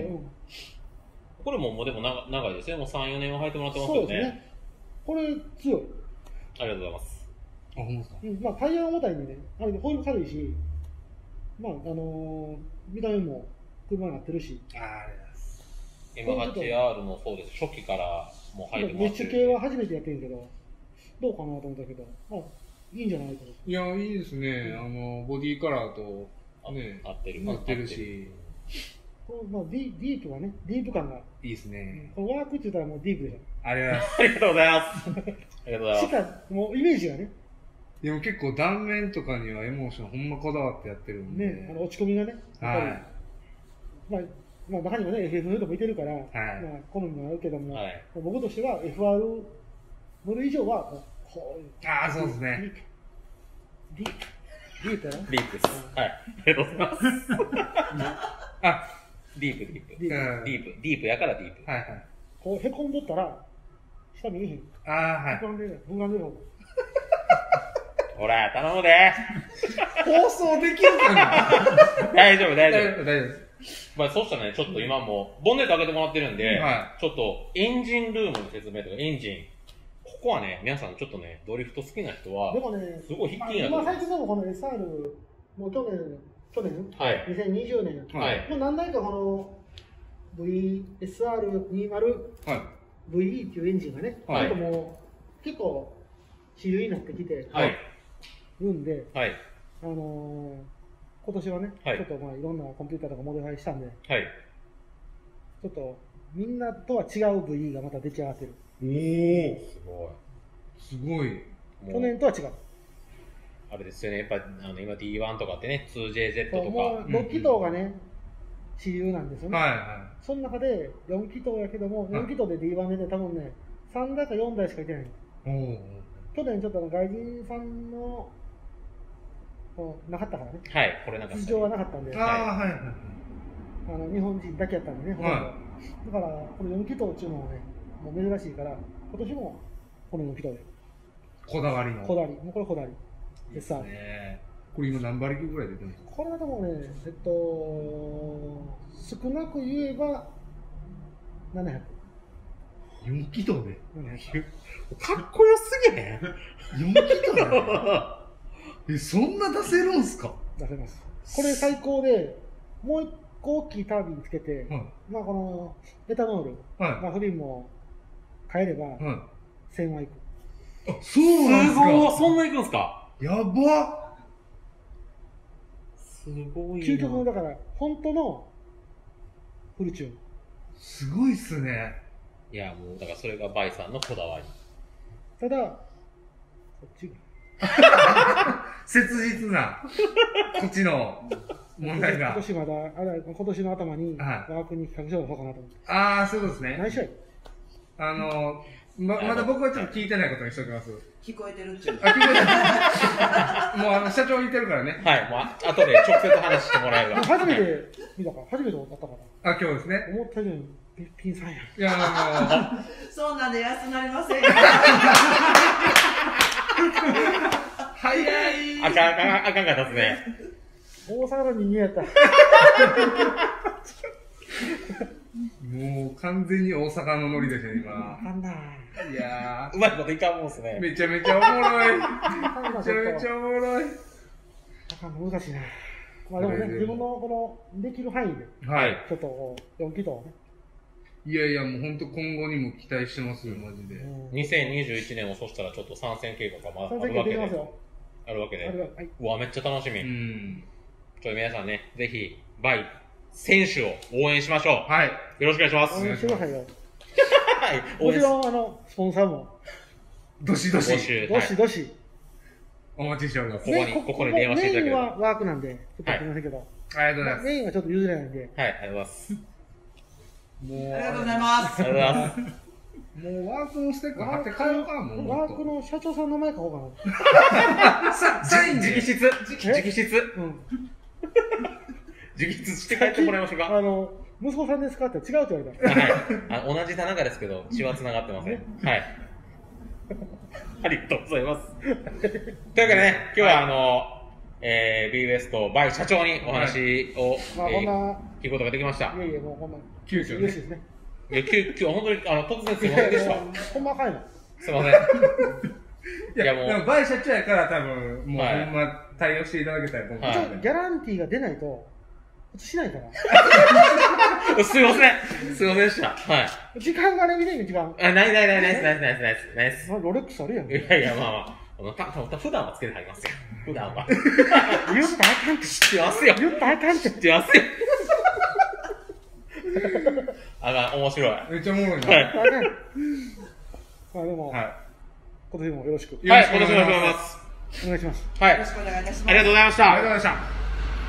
これもでも長いですね。もう3、4年は履いてもらってますよね。そうですね。 これ強い。 ありがとうございます。 あ、ほんまですか。まあタイヤ重たいんでね。あれでホイール軽いし、まあ見た目も車になってるし。 ありがとうございます。M8R もそうです。初期からもう履いてもらってる。 メッシュ系は初めてやってるけど、どうかなと思ったけど、いいんじゃないかな。 いや、いいですね。ボディカラーとね、 合ってるし。 まあ、ディープはね、ディープ感が。 いいですね。 このワークって言ったらもうディープでしょ。 ありがとうございます。ありがとうございます。 しか、もうイメージがね。 でも結構断面とかにはエモーションほんまこだわってやってるんで。 ね、落ち込みがね。はい。まあ、中にもね、FF ともいてるから、まあ、好みもあるけども、僕としては FR 乗る以上は、こういう。 ああ、そうですね。 ディープやな。 ディープです。はい。ありがとうございます。あ、ディープ。ディープやからディープ。 はいはい。 こう、へこんどったら、下見えへん。 ああ、はい。 ぶんがんでる方。 ほら、頼むで。 放送できるかな？ 大丈夫。まあ、そうしたらね、ちょっと今も、ボンネット開けてもらってるんで、ちょっと、エンジンルームの説明とか、エンジン。ここはね、皆さんちょっとね、ドリフト好きな人は、 でもね、 すごい必見やと思う。 最近でもこの SR、もう去年、2020年、もう何台かこの VSR20VE っていうエンジンがね、なんかもう結構主流になってきてるんで、今年はね、ちょっとまあいろんなコンピューターとかモデル配したんで、ちょっとみんなとは違う VE がまた出来上がってる。 すごい。 去年とは違う。 ああれですよね、やっぱ今 D1 とかってね、2JZ とか。 もう6気筒がね、主流なんですよね。その中で4気筒やけども、4気筒で D1 で多分ね、3台か4台しかいてない。去年ちょっと外人さんの、なかったからね。 はい、これなかった。 出場がなかったんで。日本人だけやったんでね、ほとんど。だから、この4気筒っていうのはね、もう珍しいから、今年もこの4気筒で。 こだわりの。 こだわり。もうこれこだわり。 ですね。これ今何馬力ぐらい出てるんですか？ これはでもね、少なく言えば、700。 4気筒でかっこよすぎね。 4気筒でそんな出せるんすか？ 出せます。これ最高で、もう一個大きいタービンつけて、まあこのエタノール、まあフリンも変えれば、1000はいく。 あ、そうなんですか？ すごい、そんないくんすか？ やば。 すごいな。 究極のだから本当のフルチューン。 すごいっすね。 いやもうだからそれがバイさんのこだわり。 ただこっち切実なこっちの問題が今年まだ今年の頭にワークに企画書を出そうかなと思って。 ああ、そういうことですね。 内緒や。 まだ僕はちょっと聞いてないことにしておきます。 聞こえてるっちゅう。 あ、聞こえてる。もう社長いてるからね。 はい、もう後で直接話してもらえるわ。 初めて見たから、初めてだったから。 あ、今日ですね。 思った以上にピンさんや。 いや、 そんなんで安なりませんよ。 早い。 あかんかったっすね。 大阪の人間やった。 もう完全に大阪のノリでしたね、今。 なんだ。 いやうまいこといかんもんっすね。 めちゃめちゃおもろい。めちゃめちゃおもろい。 難しいな。まあでもね、自分のこのできる範囲で、ちょっと4気筒をね。 いやいや、もう本当今後にも期待してますよ、マジで。 2021年もそしたらちょっと参戦計画があるわけで。あるわけで。うわ、めっちゃ楽しみ。皆さんね、ぜひ、バイ選手を応援しましょう。 はい。 よろしくお願いします。 応援してくださいよ。 はい。 もちろん、スポンサーも。 どしどし。 どしどし。 お待ちしております。 ここに電話していただければ。 メインはワークなんで、ちょっとやってませんけど。 ありがとうございます。 メインはちょっと譲れないんで。 はい、ありがとうございます。 もう。ありがとうございます。 ありがとうございます。 もうワークのステッカー貼って帰ろうか、もう。 ワークの社長さんの名前書こうかな。サイン直筆。直筆。直筆して帰ってもらいましょうか。 息子さんですかって違うって言われた。 はい。同じ田中ですけど、血は繋がってません。はい。ありがとうございます。というわけでね、今日はB ウエストバイ社長にお話を聞くことができました。 いやいや、もうほんま急遽嬉しいですね。 いや、今日本当に突然すいませんでした。 ほんまかいの。 すいません。 いや、もうバイ社長やから多分、もうほんま対応していただけたらと思う。 ギャランティーが出ないと、しないから。 すいません。すいませんでした。はい。 時間がね、見てる時間。 ナイス。 ロレックスあるやん。 いやいや、まあ、普段はつけてはりますよ。普段は。 言ったらあかんって知ってますよ。 言ったらあかんって知ってますよ。面白い。 めっちゃおもろいな。 はい。 まあでも、今年もよろしく。 はい、今年もよろしくお願いします。 お願いします。 はい。 よろしくお願いいたします。 ありがとうございました。 ありがとうございました。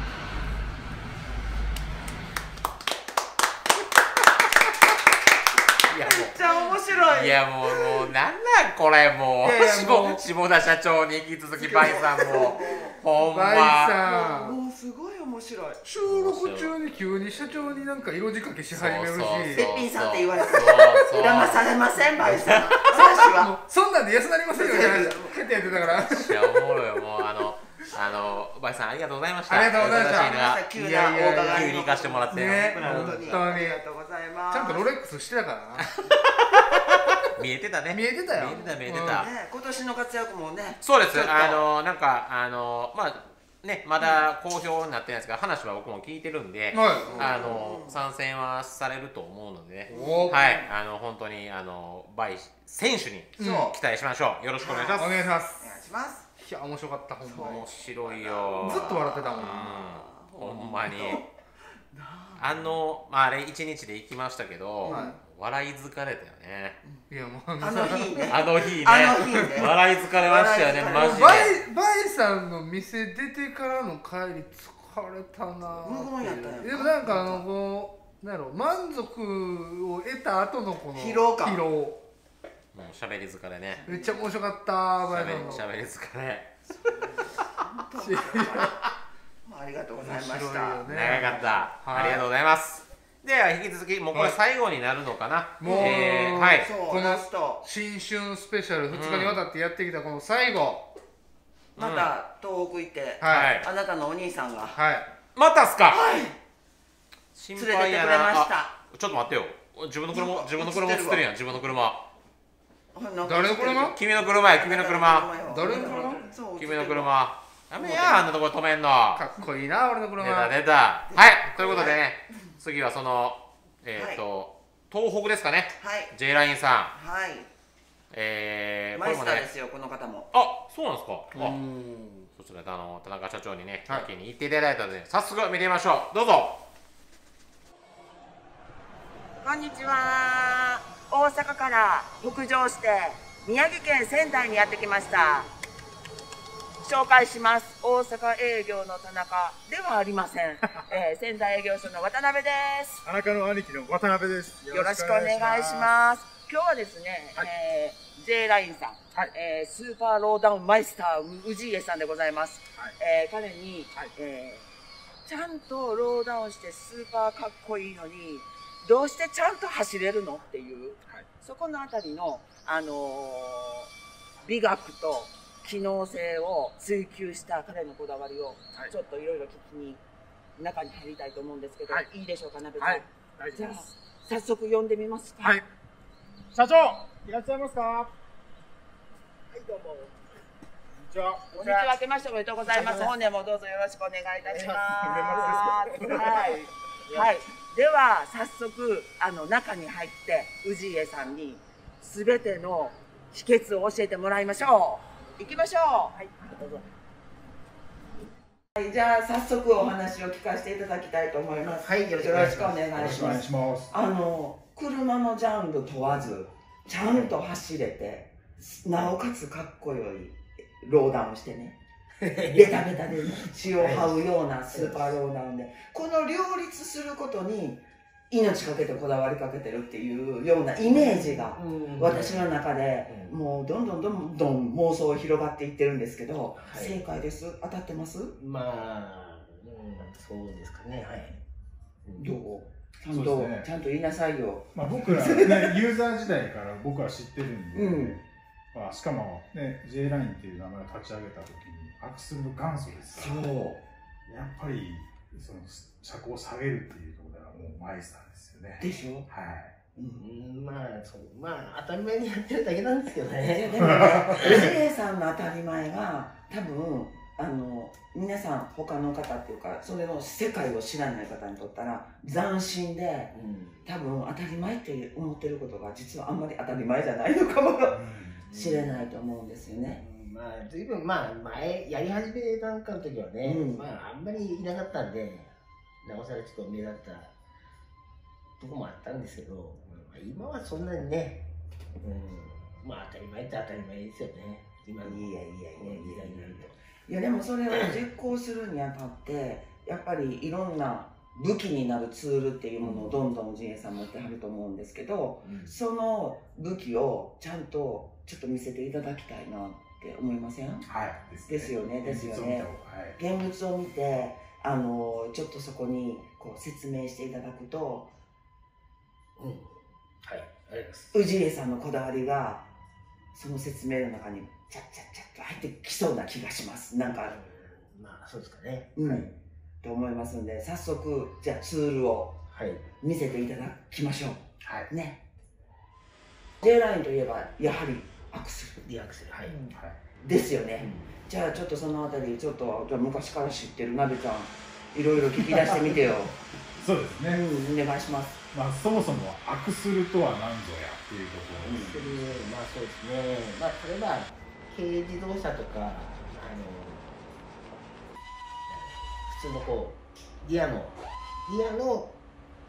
めっちゃ面白い。 いやもうなんなんこれもう下田社長に引き続きバイさんもほんまバイさんもうすごい面白い。 収録中に急に社長になんか色仕掛けし始めるし、 べっぴんさんって言われて騙されませんバイさん。最初はそんなんで安なりませんよじゃないですか。ってやってたから。 いやおもろいよもうバイさんありがとうございました。 ありがとうございました。 急な大伺い急に行かしてもらってね、 本当にありがとうございます。 ちゃんとロレックスしてたからな。 見えてたね。 見えてたよ。 見えてた。 今年の活躍もね。 そうです。なんかまあねまだ公表になってないですが話は僕も聞いてるんで、参戦はされると思うので、はい本当にバイ選手に期待しましょう。よろしくお願いします。 お願いします。 お願いします。 いや面白かったほんまに。 面白いよ。 ずっと笑ってたもん。 ほんまに。 あれ1日で行きましたけど、笑い疲れたよね。 いやもうあの日ね笑い疲れましたよね、マジで。 バイさんの店出てからの帰り疲れたな。 無言やったよ。 でもなんかこうなんやろ、満足を得た後のこの疲労感。 もう喋り疲れね。 めっちゃ面白かった、バイさんの。 喋り疲れ。 ありがとうございました。 長かった。ありがとうございます。では引き続きもうこれ最後になるのかな。 もうはいこの新春スペシャル2日にわたってやってきたこの最後。 また東北行ってあなたのお兄さんがまたっすか。 連れてってくれました。 ちょっと待ってよ。自分の車映ってるやん。自分の車。 誰の車？ 君の車や、君の車。 誰の車？ 君の車。やめや、あんなとこ止めんの。 かっこいいな、俺の車。 出た。はい、ということでね、次はその、東北ですかね。J ラインさん。 はい。マイスターですよ、この方も。 あ、そうなんですか。そちら田中社長にね、ロケに行っていただいたので、早速見てみましょう。どうぞ。 こんにちは。大阪から北上して宮城県仙台にやってきました。紹介します。大阪営業の田中ではありません。仙台営業所の渡辺です。 田中の兄貴の渡辺です。 よろしくお願いします。今日はですね、J ラインさん、スーパーローダウンマイスター氏家さんでございます。彼に、ちゃんとローダウンしてスーパーかっこいいのにどうしてちゃんと走れるのっていう、そこのあたりの、美学と機能性を追求した彼のこだわりをちょっといろいろ聞きに中に入りたいと思うんですけど、いいでしょうか、なべさん。じゃあ早速呼んでみますか。 はい。社長いらっしゃいますか。はい、どうも。こんにちは。 こんにちは。明けましておめでとうございます。本年もどうぞよろしくお願いいたします。はい。では早速中に入って氏家さんに全ての秘訣を教えてもらいましょう。行きましょう。はい、どうぞ。はい、じゃあ早速お話を聞かせていただきたいと思います。はい、よろしくお願いします。車のジャンル問わずちゃんと走れて、なおかつかっこよいローダウンしてね。ベタベタでね、血を這うようなスーパーローダウンで、この両立することに命かけてこだわりかけてるっていうようなイメージが私の中でもうどんどん妄想広がっていってるんですけど、正解です？当たってます？ まあ、そうですかね。はい。 どう？ちゃんと言いなさいよ。 まあ僕らね、ユーザー時代から僕は知ってるんで、まあしかもね、J ラインっていう名前を立ち上げた時にアクセルの元祖ですから、やっぱりその車高を下げるっていうところではもうマイスターですよね。 でしょ。 はい。 まあ当たり前にやってるだけなんですけどね。 でもね、J さんの当たり前が多分皆さん他の方っていうかそれの世界を知らない方にとったら斬新で、多分当たり前って思ってることが実はあんまり当たり前じゃないのかもしれないと思うんですよね。 まあ随分前やり始めなんかの時はね、あんまりいなかったんでなおさらちょっと目立ったとこもあったんですけど、今はそんなにね、まあ当たり前って当たり前ですよね。今の時代になると。 いやでもそれを実行するにあたってやっぱりいろんな武器になるツールっていうものをどんどん氏家さん持ってはると思うんですけど、その武器をちゃんとちょっと見せていただきたいなって思いません？ はい。 ですよね。現物を見てちょっとそこにこう説明していただくと、 はい、ありがとうございます。 氏家さんのこだわりがその説明の中にチャッと入ってきそうな気がします。なんかまあそうですかね。 と思いますので、早速じゃあツールを見せていただきましょう。はいね。J ラインといえばやはりアクセル。ですよね。じゃあちょっとそのあたりちょっと昔から知ってるなべちゃんいろいろ聞き出してみてよ。 そうですね。 お願いします。 まあそもそもアクセルとは何ぞやっていうところです。 まあそうですね。まあ例えば軽自動車とか普通のこうギアの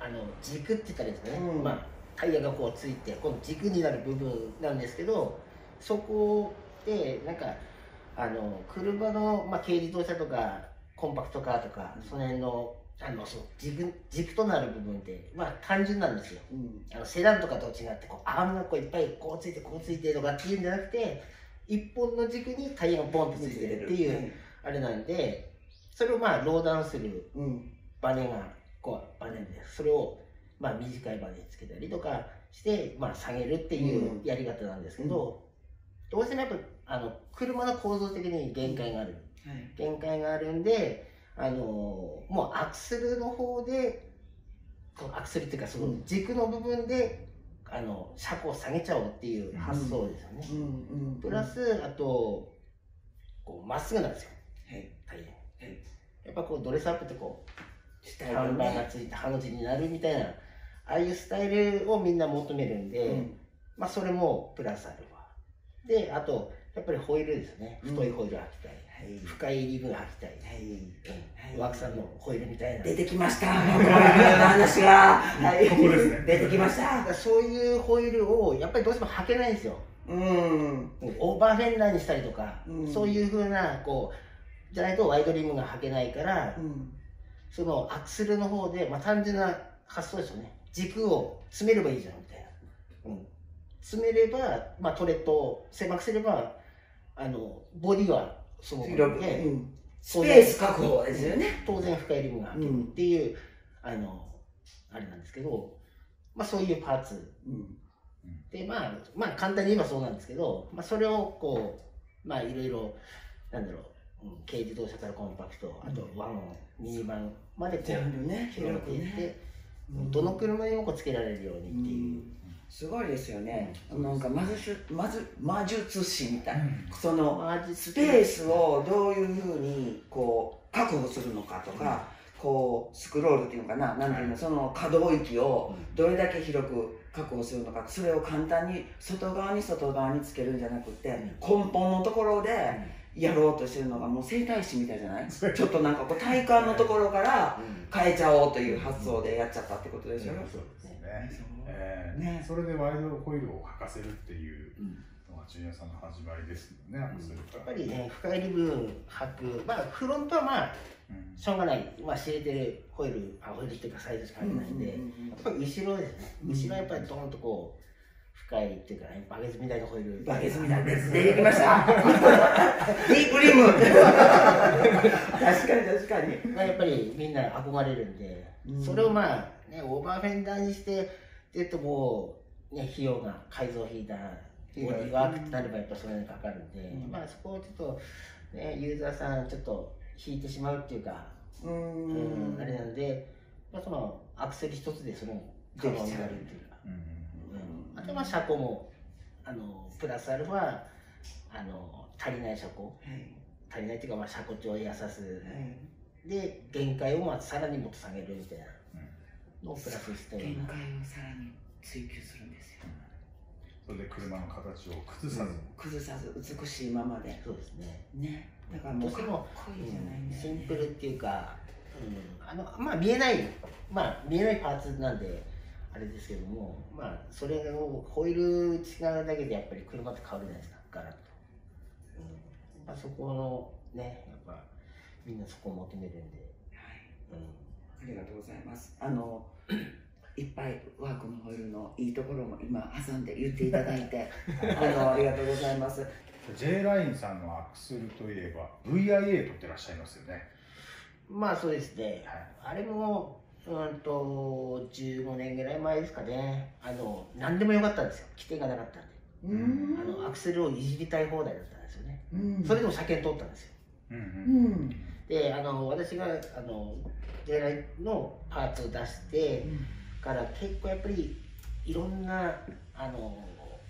軸って言ったらいいですかね、まあタイヤがこうついてこの軸になる部分なんですけど、そこでなんか車の、まあ、軽自動車とかコンパクトカーとか、その辺のそう軸となる部分ってまあ単純なんですよ。セダンとかと違ってアームがこういっぱいこうついてこうついてとかっていうんじゃなくて、一本の軸にタイヤがボンとついてるっていうあれなんで、それをまあローダウンするバネがバネで、それをまあ短いバネにつけたりとかしてまあ下げるっていうやり方なんですけど、どうしてもやっぱ車の構造的に限界がある、限界があるんで、もうアクセルの方でアクセルっていうかその軸の部分で車高を下げちゃおうっていう発想ですよね。プラスあとまっすぐなんですよ、タイヤ。やっぱドレスアップってハンバーがついてハの字になるみたいな、ああいうスタイルをみんな求めるんで、まあそれもプラスアルファで、あとやっぱりホイールですね。太いホイール履きたい、深いリブが履きたい、ワクさんのホイールみたいな。 出てきました、ホイールの話が。 ここですね。 出てきました。 そういうホイールをやっぱりどうしても履けないんですよ。オーバーフェンダーにしたりとか、そういうふうなじゃないとワイドリムが履けないから、そのアクセルの方で、まあ単純な発想ですよね。軸を詰めればいいじゃんみたいな。詰めれば、まあトレッドを狭くすれば、ボディはその広くて、 スペース確保ですよね。 当然深いリムが履けるっていう、あれなんですけど、まあそういうパーツ。で、まあ簡単に言えばそうなんですけど、まあそれをまあいろいろ、なんだろう、軽自動車からコンパクト、あとワゴン、ミニバンまで全部ね、 広げていって、どの車にもつけられるようにっていう。 すごいですよね。なんか魔術師みたいな、そのスペースをどういうふうに確保するのかとか、スクロールっていうのかな、なんていうの、その可動域をどれだけ広く確保するのか、それを簡単に外側につけるんじゃなくて、根本のところでやろうとしてるのがもう整体師みたいじゃない？ちょっとなんか体幹のところから変えちゃおうという発想でやっちゃったってことですよね。 そうですね。それでワイドホイールを履かせるっていうのがジュニアさんの始まりですよね。 やっぱりね、深いリブ履く、まあフロントはまあしょうがない、まあ知れてるホイールっていうかサイズしか履けないんで、やっぱり後ろですね。後ろはやっぱりドーンと深いっていうかね、バケツみたいなホイール。 バケツみたいなやつ出てきました。ディープリム。確かに。 まあやっぱりみんな憧れるんで、それをまあね、オーバーフェンダーにしてって言うともうね、費用が改造費だ、ボディワークってなればやっぱそれにかかるんで、まあそこをちょっとね、ユーザーさんちょっと引いてしまうっていうか、あれなんで、まあそのアクセル一つでその可能になるっていうか。あとは車高もプラスアルファ足りない車高、足りないっていうかまあ車高調をやさす、で限界をまあさらにもっと下げるみたいなのをプラスして限界をさらに追求するんですよ。 それで車の形を崩さず美しいままで。 そうですね。だからもうかっこいいじゃないですか。 シンプルっていうか、まあ見えないパーツなんで。あれですけども、まあそれをホイール違うだけでやっぱり車って変わるじゃないですか、ガラッと。まあそこのね、やっぱみんなそこを求めるんで。 ありがとうございます。いっぱいワークのホイールのいいところも今挟んで言っていただいてありがとうございます。 J ラインさんのアクセルといえば VIA 取ってらっしゃいますよね。 まあそうですね。あれも15年ぐらい前ですかね。何でもよかったんですよ。規定がなかったんで。アクセルをいじりたい放題だったんですよね。それでも車検通ったんですよ。で、私がJ ラインのパーツを出してから結構やっぱりいろんななんだろう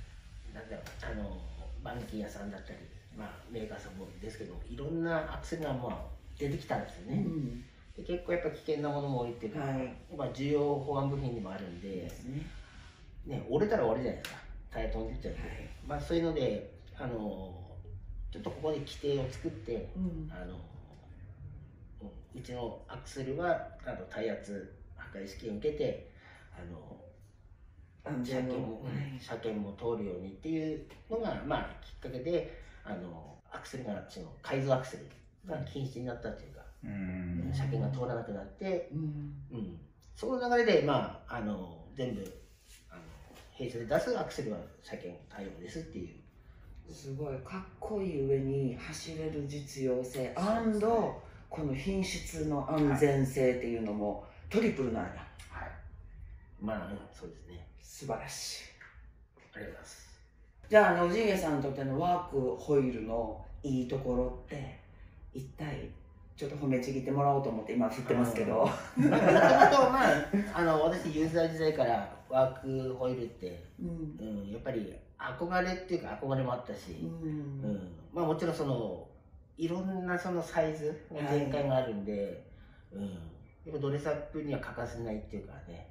板金屋さんだったり、まあメーカーさんもですけど、いろんなアクセルがまあ出てきたんですよね。で結構やっぱ危険なものも多いっていうか、重要保安部品にもあるんで、折れたら終わりじゃないですか。タイヤ飛んでっちゃうと。まあそういうのでちょっとここで規定を作って、うちのアクセルは耐圧破壊試験受けて車検も通るようにっていうのがまあきっかけでアクセルが改造アクセルが禁止になったというか、車検が通らなくなって、その流れでまあ全部弊社で出すアクセルは車検対応ですっていう。 すごいかっこいい上に走れる実用性&この品質の安全性っていうのもトリプルなんや。 はい。まあそうですね。 素晴らしい。 ありがとうございます。 じゃあ陣営さんにとってのワークホイールのいいところって一体ちょっと褒めちぎってもらおうと思って今振ってますけど。 もともと私ユーザー時代からワークホイールって、やっぱり憧れっていうか憧れもあったし、まあもちろんいろんなサイズの展開があるんで、やっぱドレスアップには欠かせないっていうかね、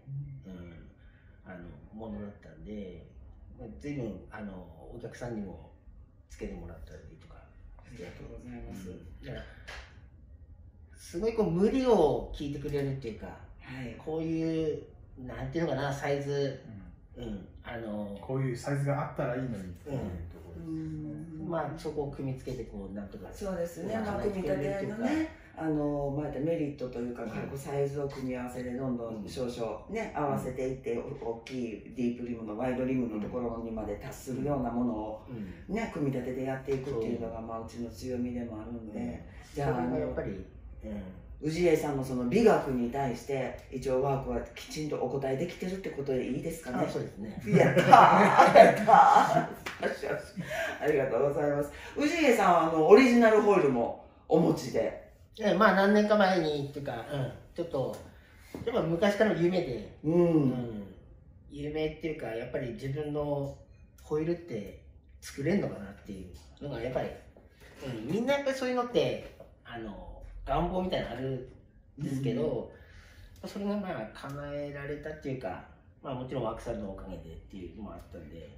ものだったんで、随分お客さんにもつけてもらったりとか。 ありがとうございます。 すごい無理を聞いてくれるっていうか、こういうなんていうのかなサイズ、 こういうサイズがあったらいいのにっていうところですね。 まあそこを組み付けてなんとか。 そうですね。組み立てのね、メリットというかサイズを組み合わせでどんどん少々ね合わせていって大きいディープリムのワイドリムのところにまで達するようなものをね組み立ててやっていくっていうのがうちの強みでもあるんで、 じゃあやっぱり。 氏家さんのその美学に対して一応ワークはきちんとお答えできてるってことでいいですかね。 そうですね。 やったーやったーありがとうございます。氏家さんはオリジナルホイールもお持ちで、 まあ何年か前にっていうか、ちょっとやっぱ昔からの夢で、夢っていうかやっぱり自分のホイールって作れるのかなっていうのがやっぱり、みんなやっぱりそういうのって願望みたいなのあるんですけど、それがまあ叶えられたっていうか、まあもちろんワークさんのおかげでっていうのもあったんで、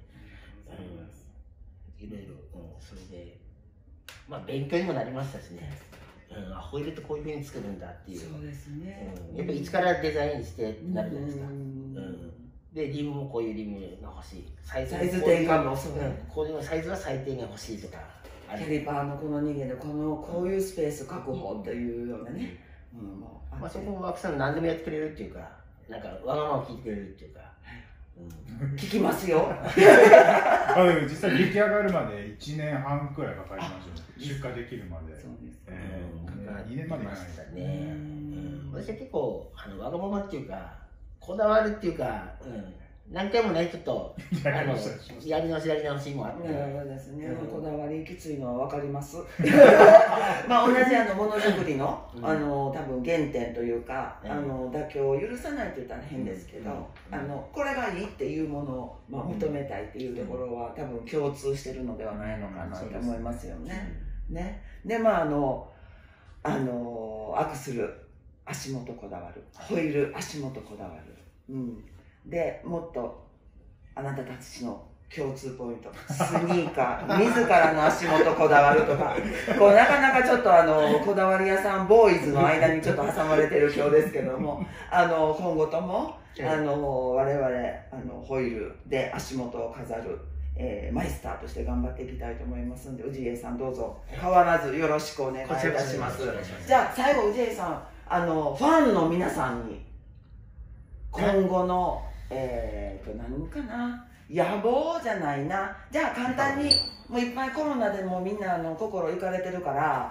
いろいろ、それでまあ勉強にもなりましたしね、ホイールってこういうふうに作るんだっていう。 そうですね。 やっぱり一からデザインしてなるじゃないですか。でリムもこういうリムが欲しい。サイズ転換もこういうサイズは最低限欲しいとか。 キャリパーのこの2弦でこういうスペース確保というようなね、 まあそこもワークさん何でもやってくれるっていうか、なんかわがままを聞いてくれるっていうか、 聞きますよ。 実際出来上がるまで1年半くらいかかりましたね。出荷できるまで。 そうですか。 2年までいかないですね。私は結構わがままっていうかこだわるっていうか、何回もねちょっとやり直しもあって、 そうですね。こだわりきついのはわかります。まあ同じものづくりの多分原点というか妥協を許さないと言ったら変ですけど、これがいいっていうものを認めたいっていうところは多分共通してるのではないのかなと思いますよね。ね。でまあアクスル足元こだわる、ホイール足元こだわる。でもっとあなたたちの共通ポイント、スニーカー自らの足元こだわるとかなかなかちょっとこだわり屋さんボーイズの間にちょっと挟まれてる今日ですけども今後とも我々ホイールで足元を飾る、マイスターとして頑張っていきたいと思いますので、氏家さんどうぞ変わらずよろしくお願いいたします。じゃあ最後氏家さんファンの皆さんに今後の何かな、野望じゃないな、じゃあ簡単にもういっぱいコロナでもみんな心いかれてるから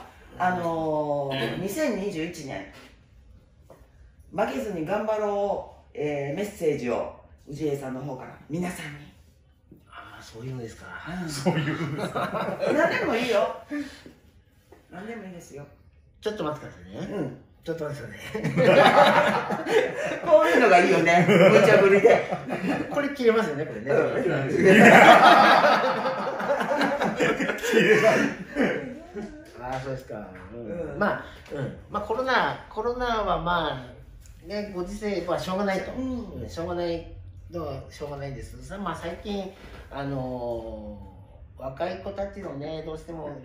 2021年負けずに頑張ろう、メッセージを氏家さんの方から皆さんに。 そういうのですか。 そういうのですか。 何でもいいよ。何でもいいですよ。 ちょっと待ってくださいね。ちょっと待ってくださいね。 こういうのがいいよね。無茶ぶりで。 これ切れますよね、これね。そうですか。まあコロナはまあね、ご時世はしょうがないと。しょうがないのはしょうがないです。まあ最近若い子たちのね、どうしても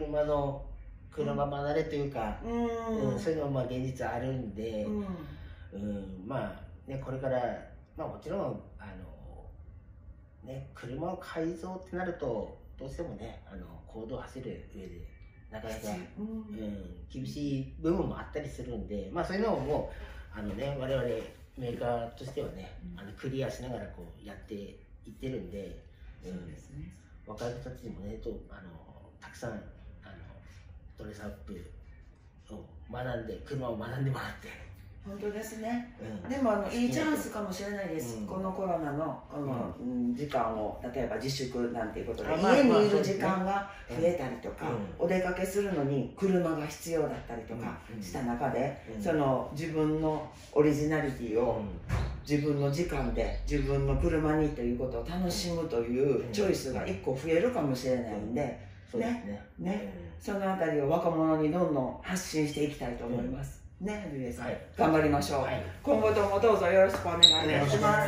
車離れというか、そういうのも現実あるんで、 まあね、これから、まあもちろんね、車を改造ってなるとどうしてもね、公道を走る上でなかなか、厳しい部分もあったりするんで、まあそういうのをもうね、我々メーカーとしてはね、クリアしながらこうやっていってるんで、若い人たちにもね、たくさんドレスアップを学んで、車を学んでもらって。 本当ですね、でもいいチャンスかもしれないです、このコロナのこの時間を例えば自粛なんていうことで家にいる時間が増えたりとか、お出かけするのに車が必要だったりとかした中で、その自分のオリジナリティを自分の時間で自分の車にということを楽しむというチョイスが1個増えるかもしれないんで、そのあたりを若者にどんどん発信していきたいと思います。ね、ルイさん、頑張りましょう。今後ともどうぞよろしくお願いします。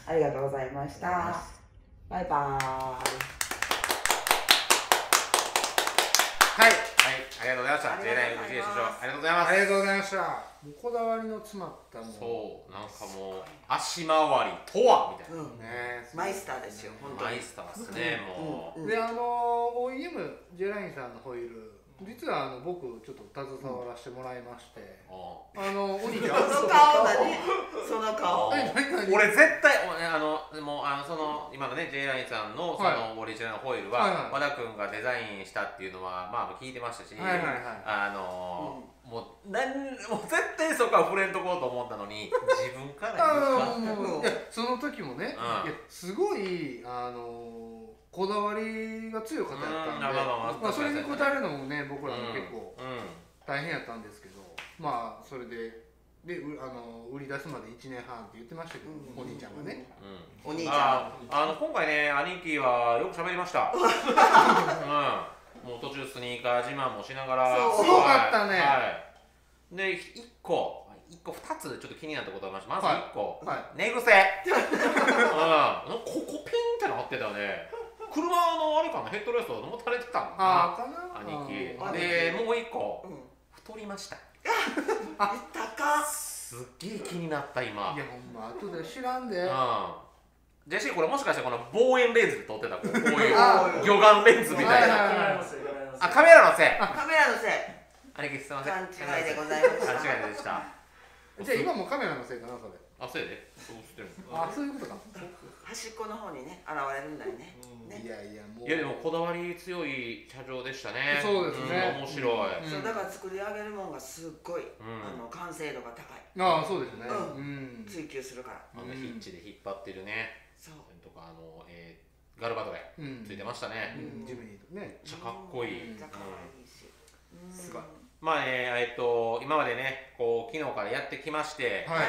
ありがとうございました。バイバーイ。 はい、ありがとうございました。Jライン藤江社長、ありがとうございます。 ありがとうございました。こだわりの詰まったもの。 そう、なんかもう足回りとはみたいな。 マイスターですよ、本当に。 マイスターですね、もう。 で、OEM Jラインさんのホイール。実は僕ちょっと携わらせてもらいまして、お兄ちゃんその顔だね、その顔。 俺絶対もうその今のね Jラインさんのそのオリジナルホイールは和田君がデザインしたっていうのはまあ聞いてましたし、もう絶対そこは触れんとこうと思ったのに自分からその時もね、すごいこだわりが強い方やったんで、まあそれに応えるのもね、僕らも結構大変やったんですけど、まあそれで売り出すまで1年半って言ってましたけど、お兄ちゃんがね。 お兄ちゃん。 今回ね、兄貴はよく喋りました。もう途中スニーカー自慢もしながら。 すごかったね。 で、2つちょっと気になったことがありました。まず1個、寝癖。ここピンってなってたよね。車のあれかな、ヘッドレスト持たれてたのかな、兄貴。で、もう1個、太りました。すっげえ気になった今。 いやほんま後で知らんで。 ジェシーこれもしかしてこの望遠レンズで撮ってたこういう魚眼レンズみたいな。カメラのせい。 カメラのせい。 兄貴すみません。 勘違いでございました。 勘違いでした。 じゃあ今もカメラのせいかなそれ。 そうやで。そうしてる。 そういうことか。 端っこの方にね現れるんだよね。 いやいやもう。 いやでもこだわり強い社長でしたね。 そうですね。 面白い。 そうだから作り上げるもんがすっごい完成度が高い。 そうですね。 追求するから。 ヒッチで引っ張ってるね。 そう。 とかガルバトレついてましたね。 ジムニーとね。 めっちゃかっこいい。 めっちゃかわいいし。 すごい。 まあね、今までね、こう昨日からやってきまして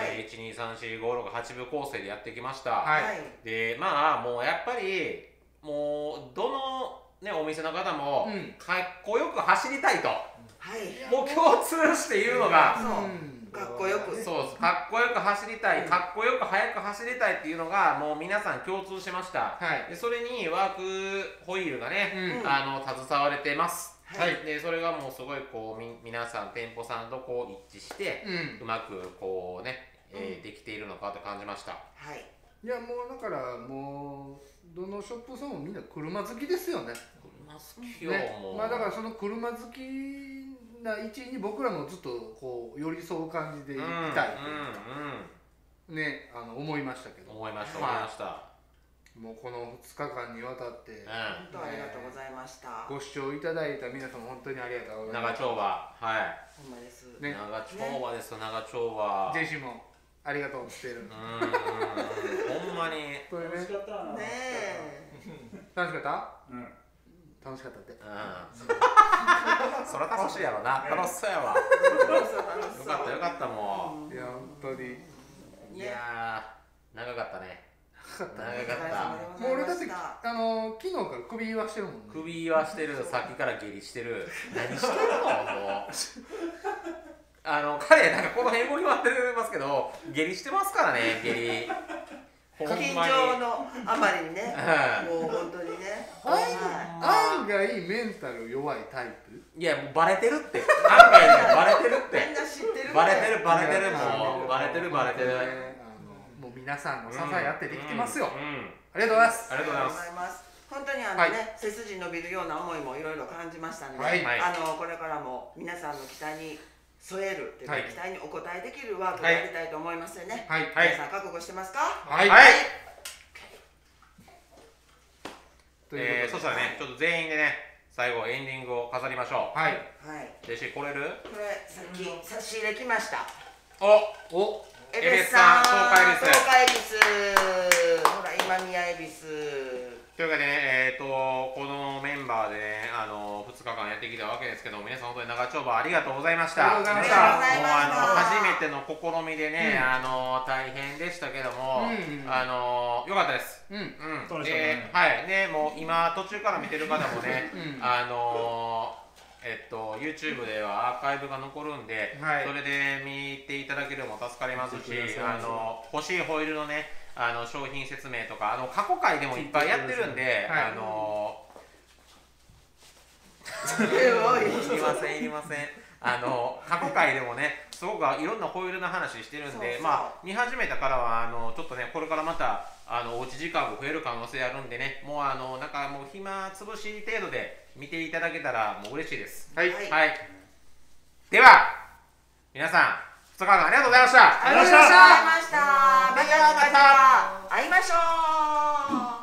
、1、2、3、4、5、6、8部構成でやってきました。で、まあもうやっぱり、もうどの、ね、お店の方も、かっこよく走りたいと、もう共通して言うのが、 かっこよく。 そう、かっこよく走りたい、かっこよく速く走りたいっていうのが、もう皆さん共通してました。でそれにワークホイールがね、携われてます。でそれがもうすごいこう皆さん店舗さんとこう一致して、うまくこうね、できているのかと感じました。 いやもうだからもうどのショップさんもみんな車好きですよね。 車好きよ、もう。 まあだからその車好きな位置に僕らもずっとこう寄り添う感じでいたいとね思いましたけど。 思いました。 もうこの2日間にわたって、 本当ありがとうございました。 ご視聴いただいた皆様本当にありがとうございます。 長丁場、 ほんまです。 長丁場です、長丁場。 ジェシーもありがとうって言ってる。 ほんまに。 楽しかった。 ね楽しかった？楽しかったって。 そりゃ楽しいやろな。楽しそうやわ。よかったよかったもん。いや本当に。 いや長かったね。長かった。もう俺だって昨日から首言わしてるもんね。 首言わしてる、さっきから下痢してる。何してるのもう。彼なんかこの辺動き回ってますけど下痢してますからね、下痢。 緊張のあまりにね、もう本当にね。 案外メンタル弱いタイプ。 いやもうバレてるって。案外ねバレてるって。 みんな知ってる。 バレてるもうバレてる。 もう皆さんの支えあってできてますよ。ありがとうございます。 ありがとうございます。 本当に背筋伸びるような思いもいろいろ感じましたので、これからも皆さんの期待に添えるというか、期待にお応えできるワークをやりたいと思いますよね。皆さん覚悟してますか？ はい。そしたらね、ちょっと全員でね、最後エンディングを飾りましょう。はい。ジェシー来れる？ これさっき差し入れ来ました。 お。エベスさん、東海ビス。ほら今宮エビス。 というかね、このメンバーでね、2日間やってきたわけですけど、皆さん本当に長丁場ありがとうございました。 ありがとうございました。 初めての試みでね、大変でしたけども、良かったです。はい、ね、もう今途中から見てる方もね、YouTube ではアーカイブが残るんで、それで見ていただけるのも助かりますし、欲しいホイールのね、商品説明とか過去回でもいっぱいやってるんで、いりません過去回でもねすごくいろんなホイールの話してるんで、見始めたからはちょっとねこれからまたおうち時間も増える可能性あるんでね、もうなんかもう暇つぶし程度で見ていただけたらもう嬉しいです。はい、では皆さん2日間ありがとうございました。 ありがとうございました。また会いましょう。